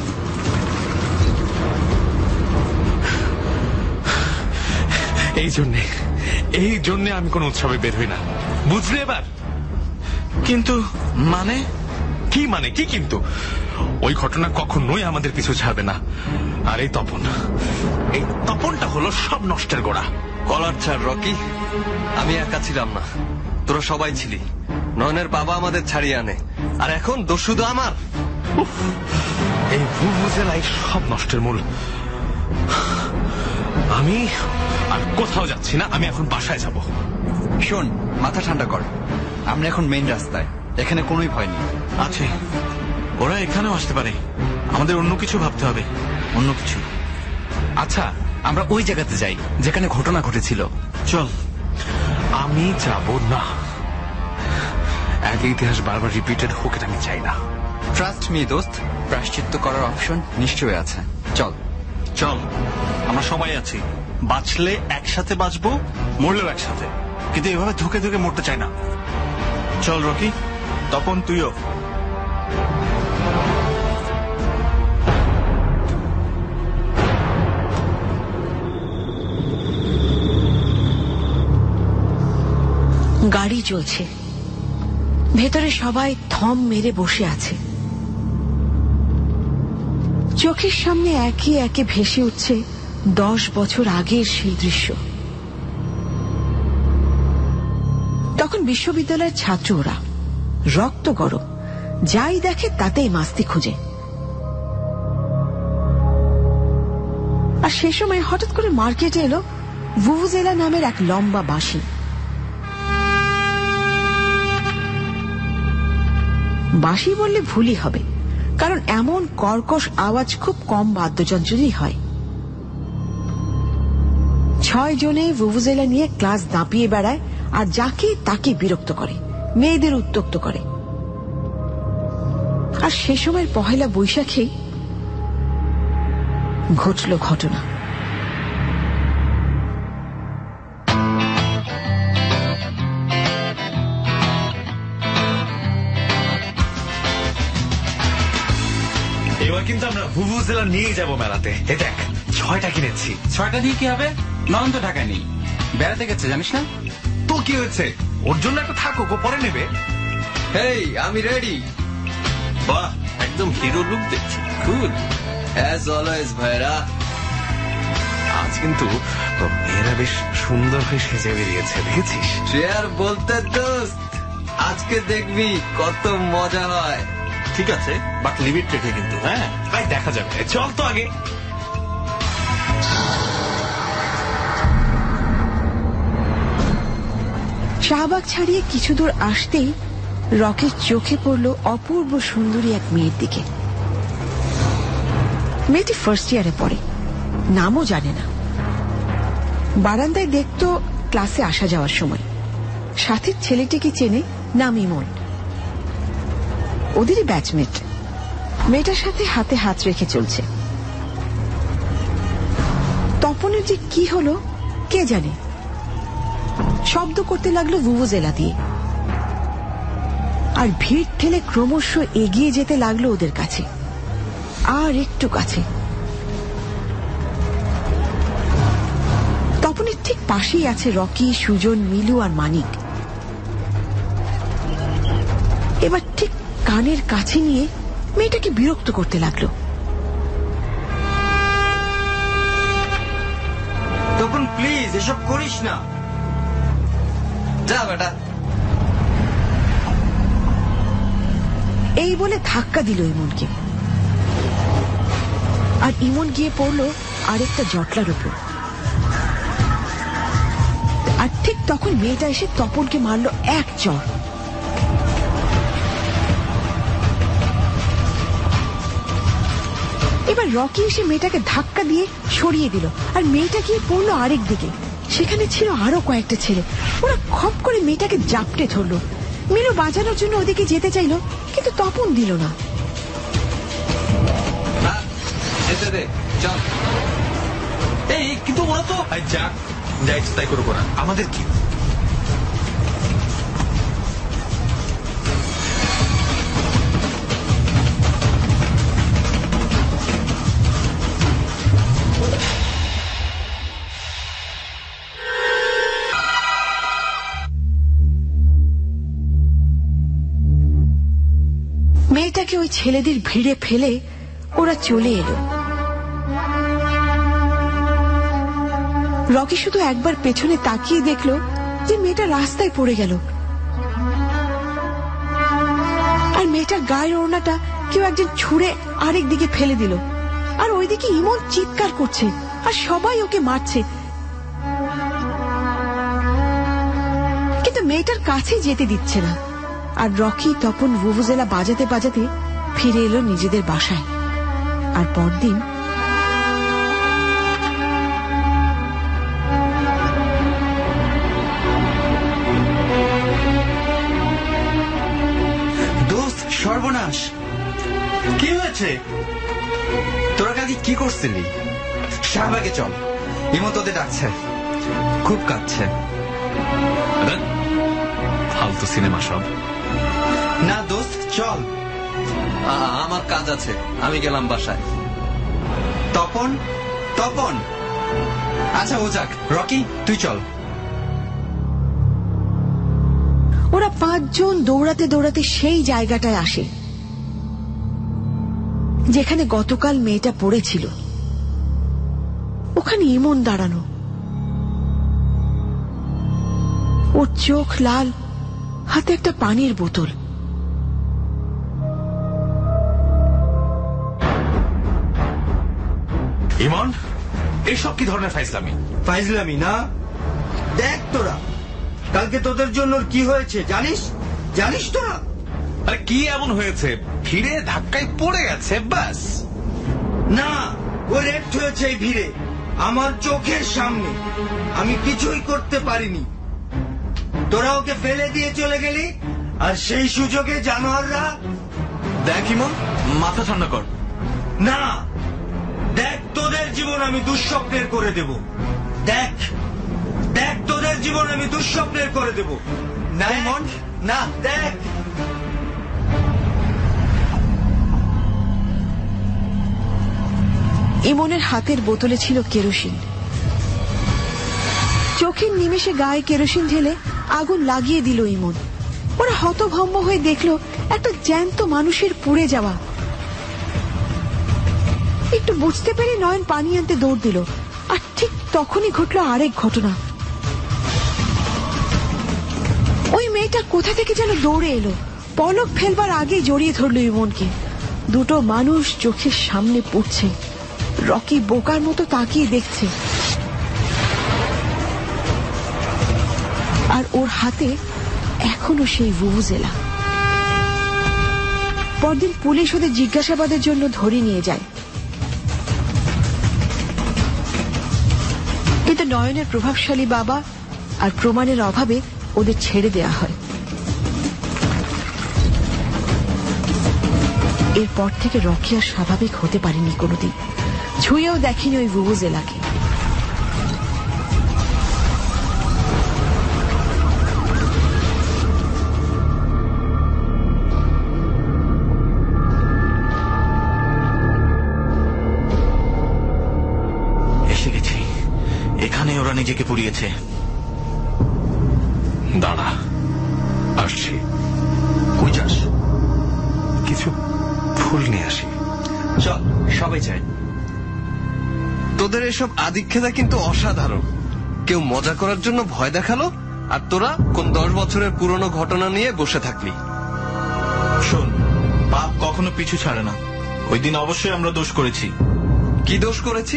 এই জন্যে এই জন্যে আমি কোন উৎসবে বের হই না, বুঝলে এবার? কিন্তু মানে কি মানে কি? কিন্তু ওই ঘটনা কখনোই আমাদের পিছু ছাড়বে না। আর এই তপন, এই তপনটা হলো সব নষ্টের গোড়া। কলার ছাড় রকি, আমি একা ছিলাম না, তোরা সবাই ছিলি। নয়নের বাবা আমাদের ছাড়িয়ে আনে, আর এখন দোষ শুধু আমার। এই ভুভুজেলাই সব নষ্টের মূল। আমি আর কোথাও যাচ্ছি না, আমি এখন বাসায় যাব। শোন, মাথা ঠান্ডা কর, আমরা এখন মেইন রাস্তায়, এখানে কোনোই ভয় নেই। আছে, ওরা এখানেও আসতে পারে। আমাদের অন্য কিছু ভাবতে হবে, অন্য কিছু। আচ্ছা, আমরা ওই জায়গাতে যাই যেখানে ঘটনা ঘটেছিল। চল। আমি যাব না। এক ইতিহাস বারবার রিপিটেড হোক, এটা আমি চাই না। ট্রাস্ট মি দোস্ত, প্রায়শ্চিত্ত করার অপশন নিশ্চয়ই আছে। চল। চল, আমরা সবাই আছি। বাঁচলে একসাথে বাঁচবো, মরলেও একসাথে, কিন্তু এভাবে ধুকে ধুকে মরতে চাই না। চল রকি, তপন তুইও। গাড়ি চলছে, ভেতরে সবাই থম মেরে বসে আছে। চোখের সামনে একে একে ভেসে উঠছে দশ বছর আগের সেই দৃশ্য। তখন বিশ্ববিদ্যালয়ের ছাত্র ওরা, রক্ত গরম, যাই দেখে তাতেই মাস্তি খুঁজে। আর সে সময় হঠাৎ করে মার্কেটে এলো ভুভুজেলা নামের এক লম্বা বাঁশি। বাঁশি বললে ভুলই হবে, কারণ এমন কর্কশ আওয়াজ খুব কম বাদ্যযন্ত্রেরই হয়। ছয় জনে ভুভুজেলা নিয়ে ক্লাস দাপিয়ে বেড়ায়, আর যাকে তাকে বিরক্ত করে, মেয়েদের উত্ত্যক্ত করে। আর সে সময়ের পহেলা বৈশাখে ঘটল ঘটনা। এবার কিন্তু আমরা ভুভুজেলা নিয়ে যাব মেলাতে। এ দেখ, ছয়টা কিনেছি। ছয়টা দিয়ে কি হবে? নয়ন তো ঢাকা নেই, বেড়াতে গেছে, জানিস না? তো কি হয়েছে, ওর জন্য একটা থাকুক, ও পরে নেবে। হেই, আমি রেডি। বাহ, একদম হিরো লুক দেখছি। কুল অ্যাজ অলওয়েজ ভাইরা। আজ কিন্তু মেয়েরা বেশ সুন্দর হয়ে সেজে বেরিয়েছে, দেখেছিস? শেয়ার বলতে দোস্ত, আজকে দেখবি কত মজা হয়। ঠিক আছে, বাট লিমিট রেখে কিন্তু। হ্যাঁ, তাই দেখা যাবে। চল তো আগে। শাহবাগ ছাড়িয়ে কিছু দূর আসতেই রকির চোখে পড়ল অপূর্ব সুন্দরী এক মেয়ের দিকে। মেয়েটি ফার্স্ট ইয়ারে পড়ে, নামও জানে না। বারান্দায় দেখতো ক্লাসে আসা যাওয়ার সময়। সাথের ছেলেটিকে চেনে, নাম ইমন, ওদেরই ব্যাচমেট। মেয়েটার সাথে হাতে হাত রেখে চলছে। তপনের যে কি হলো কে জানে, শব্দ করতে লাগলো ভুভুজেলা দিয়ে, আর ভিড় ঠেলে ক্রমশ এগিয়ে যেতে লাগলো ওদের কাছে, আর একটু কাছে। তপনের ঠিক পাশেই আছে রকি, সুজন, মিলু আর মানিক। এবার ঠিক কানের কাছে নিয়ে মেয়েটাকে বিরক্ত করতে লাগলো। তপন প্লিজ এসব করিস না, যা বেটা। এই বলে ধাক্কা দিল ইমনকে, আর ইমন গিয়ে পড়লো আরেকটা জটলার উপর। আর ঠিক তখন মেয়েটা এসে তপনকে মারল এক চড়। এবার রকি এসে মেয়েটাকে ধাক্কা দিয়ে সরিয়ে দিল, আর মেয়েটা গিয়ে পড়লো আরেক দিকে। সেখানে ছিল আরো কয়েকটা ছেলে, ওরা খপ করে মেয়েটাকে জাপটে ধরলো। মিলু বাজানোর জন্য ওদিকে যেতে চাইল, কিন্তু তপন দিল না। যেতে দে, চল। এই কিন্তু ওরা তো যাক, যা ইচ্ছে তাই করবো না, আমাদের কি? মেয়েটাকে ওই ছেলেদের ভিড়ে ফেলে ওরা চলে এলো। রকি শুধু একবার পেছনে তাকিয়ে দেখলো যে মেয়েটা রাস্তায় পড়ে গেল, আর মেয়েটার গায়ের ওড়নাটা কেউ একজন ছুঁড়ে আরেক দিকে ফেলে দিল। আর ওইদিকে ইমন চিৎকার করছে, আর সবাই ওকে মারছে, কিন্তু মেয়েটার কাছে যেতে দিচ্ছে না। আর রকি তপন ভুভুজেলা বাজাতে বাজাতে ফিরে এলো নিজেদের বাসায়। আর পরদিন দোস্ত, সর্বনাশ! কি হয়েছে? তোরা কালকে কি করছিলি? শাহবাগে চল, ইমন তোদের ডাকছে, খুব কাঁদছে। ফালতু সিনেমা সব। না দোস্ত চল। আ- আমার কাজ আছে, আমি গেলাম বাসায়। তপন তপন আচ্ছা ও যাক, রকি তুই চল। ওরা পাঁচজন দৌড়াতে দৌড়াতে সেই জায়গাটায় আসে যেখানে গতকাল মেয়েটা পড়েছিল। ওখানে ইমন দাঁড়ানো, ওর চোখ লাল, হাতে একটা পানির বোতল। ইমন, এসব কি ধরনের ফাইজলামি? ফাইজলামি না, দেখ তোরা কালকে তোদের জন্য কি হয়েছে জানিস? জানিস তোরা? আরে কি এমন হয়েছে? ভিড়ে ধাক্কায় পড়ে গেছে ব্যাস। না, ও রেপ্ট হয়েছে এই ভিড়ে, আমার চোখের সামনে। আমি কিছুই করতে পারিনি। তোরা ওকে ফেলে দিয়ে চলে গেলি, আর সেই সুযোগে জানোয়াররা। দেখ ইমন, মাথা ঠান্ডা কর। না, দেখ তোদের জীবন আমি দুঃস্বপ্নের করে দেব। দেখ দেখ তোদের জীবন আমি দুঃস্বপ্নের করে দেব। না ইমন, না, দেখ। ইমনের হাতের বোতলে ছিল কেরোসিন। চোখের নিমেষে গায়ে কেরোসিন ঢেলে আগুন লাগিয়ে দিল ইমন। ওরা হতভম্ব হয়ে দেখলো একটা জ্যান্ত মানুষের পুড়ে যাওয়া। একটু বুঝতে পেরে নয়ন পানি আনতে দৌড় দিল, আর ঠিক তখনই ঘটল আরেক ঘটনা। ওই মেয়েটা কোথা থেকে যেন দৌড়ে এলো, পলক ফেলবার আগে জড়িয়ে ধরল ইমনকে। দুটো মানুষ চোখের সামনে পড়ছে। রকি বোকার মতো তাকিয়ে দেখছে, আর ওর হাতে এখনো সেই ভুভুজেলা। পরদিন পুলিশ ওদের জিজ্ঞাসাবাদের জন্য ধরে নিয়ে যায়, কিন্তু নয়নের প্রভাবশালী বাবা আর প্রমাণের অভাবে ওদের ছেড়ে দেয়া হয়। এরপর থেকে রকি আর স্বাভাবিক হতে পারেনি কোনোদিন, ছুঁয়েও দেখেনি ওই ভুভুজেলাকে। এসে গেছি, এখানে ওরা নিজেকে পুড়িয়েছে। দাঁড়া, আসছি। কই যাস? কিছু ফুল নিয়ে আসি। চল, সবাই চাই। তোদের এসব আদিক্ষেতা কিন্তু অসাধারণ। কেউ মজা করার জন্য ভয় দেখালো, আর তোরা কোন দশ বছরের পুরনো ঘটনা নিয়ে বসে থাকলি। শোন, পাপ কখনো পিছু ছাড়ে না। ওই দিন অবশ্যই আমরা দোষ করেছি। কি দোষ করেছি?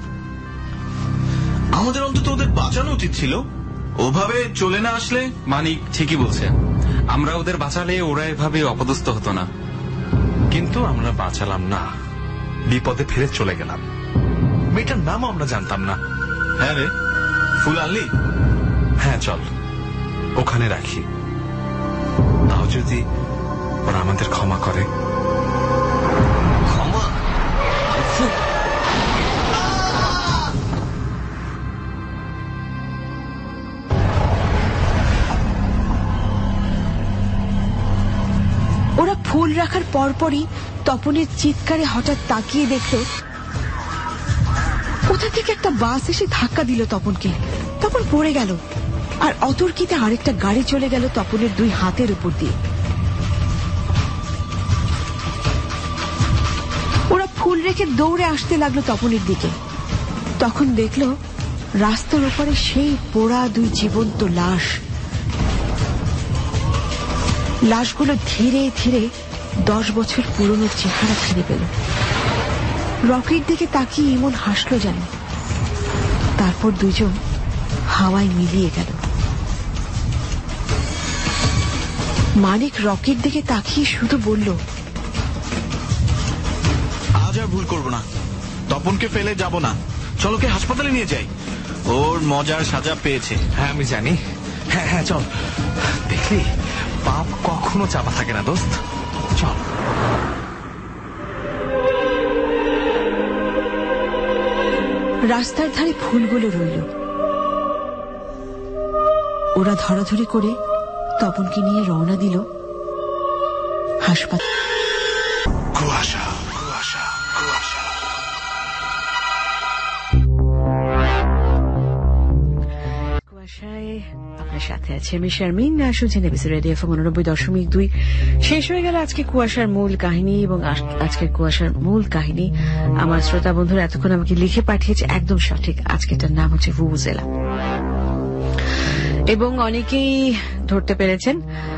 আমাদের অন্তত ওদের বাঁচানো উচিত ছিল। ওভাবে চলে না আসলে। মানিক ঠিকই বলছে, আমরা ওদের বাঁচালে ওরা এভাবে অপদস্থ হতো না। কিন্তু আমরা বাঁচালাম না, বিপদে ফিরে চলে গেলাম। মেয়েটার নাম আমরা জানতাম না। হ্যাঁ রে, ফুল আনলি? হ্যাঁ চল, ওখানে রাখি। তাও যদি ওরা আমাদের ক্ষমা করে। ক্ষমা? ওরা ফুল রাখার পরপরই তপনের চিৎকারে হঠাৎ তাকিয়ে দেখল কোথা থেকে একটা বাস এসে ধাক্কা দিল তপনকে। তপন পড়ে গেল, আর অতর্কিতে আরেকটা গাড়ি চলে গেল তপনের দুই হাতের উপর দিয়ে। ওরা ফুল রেখে দৌড়ে আসতে লাগলো তপনের দিকে। তখন দেখল রাস্তার ওপরে সেই পোড়া দুই জীবন্ত লাশ। লাশগুলো ধীরে ধীরে দশ বছর পুরনো চেহারা ফিরে পেল। রকির দিকে তাকিয়ে ইমন হাসল যেন। তারপর দুজন হাওয়ায় মিলিয়ে গেল। মানিক রকির দিকে তাকিয়ে শুধু বলল, আজ আর ভুল করবো না। তপনকে ফেলে যাব না। চলোকে হাসপাতালে নিয়ে যাই। ওর মজার সাজা পেয়েছে। হ্যাঁ আমি জানি। হ্যাঁ হ্যাঁ চল। দেখলি, পাপ কখনো চাপা থাকে না দোস্ত। চল। রাস্তার ধারে ফুলগুলো রইল। ওরা ধরাধরি করে তপনকে নিয়ে রওনা দিল হাসপাতাল। কুয়াশা কুয়াশা কুয়াশা কুয়াশায় আপনার সাথে আছে আমি শারমিন। শুনছেন এবিসি রেডিও এফএম উননব্বই দশমিক দুই। শেষ হয়ে গেল আজকে কুয়াশার মূল কাহিনী, এবং আজকের কুয়াশার মূল কাহিনী আমার শ্রোতা বন্ধুরা এতক্ষণ আমাকে লিখে পাঠিয়েছে একদম সঠিক। আজকেটার নাম হচ্ছে ভুভুজেলা, এবং অনেকেই ধরতে পেরেছেন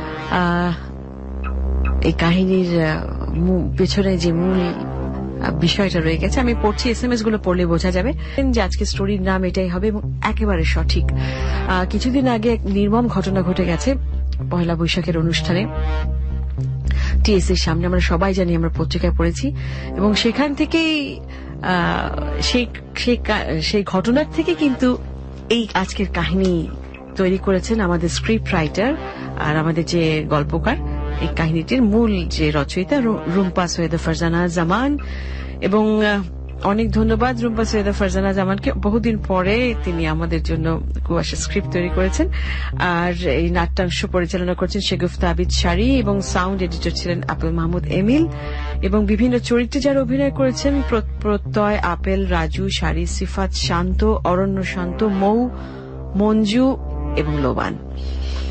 এই কাহিনীর পেছনে যে মূল বিষয়টা রয়ে গেছে। আমি পড়ছি, এস এম এস গুলো পড়লে বোঝা যাবে যে আজকে স্টোরির নাম এটাই হবে এবং একেবারে সঠিক। কিছুদিন আগে এক নির্মম ঘটনা ঘটে গেছে পয়লা বৈশাখের অনুষ্ঠানে টিএসসির সামনে। আমরা সবাই জানি, আমরা পত্রিকায় পড়েছি, এবং সেখান থেকেই সেই সেই ঘটনার থেকে কিন্তু এই আজকের কাহিনী তৈরি করেছেন আমাদের স্ক্রিপ্ট রাইটার আর আমাদের যে গল্পকার। এই কাহিনীটির মূল যে রচয়িতা রুম্পা সৈয়দা ফারজানা জামান, এবং অনেক ধন্যবাদ রুম্পা সৈয়দা ফারজানা জামানকে। বহুদিন পরে তিনি আমাদের জন্য কুয়াশা স্ক্রিপ্ট তৈরি করেছেন, আর এই নাট্যাংশ পরিচালনা করেছেন শেগুফতা আবিদ শাড়ি, এবং সাউন্ড এডিটর ছিলেন আপেল মাহমুদ এমিল, এবং বিভিন্ন চরিত্রে যারা অভিনয় করেছেন প্রত্যয়, আপেল, রাজু, শাড়ি, সিফাত, শান্ত, অরণ্য শান্ত, মৌ, মঞ্জু এবং লোবান।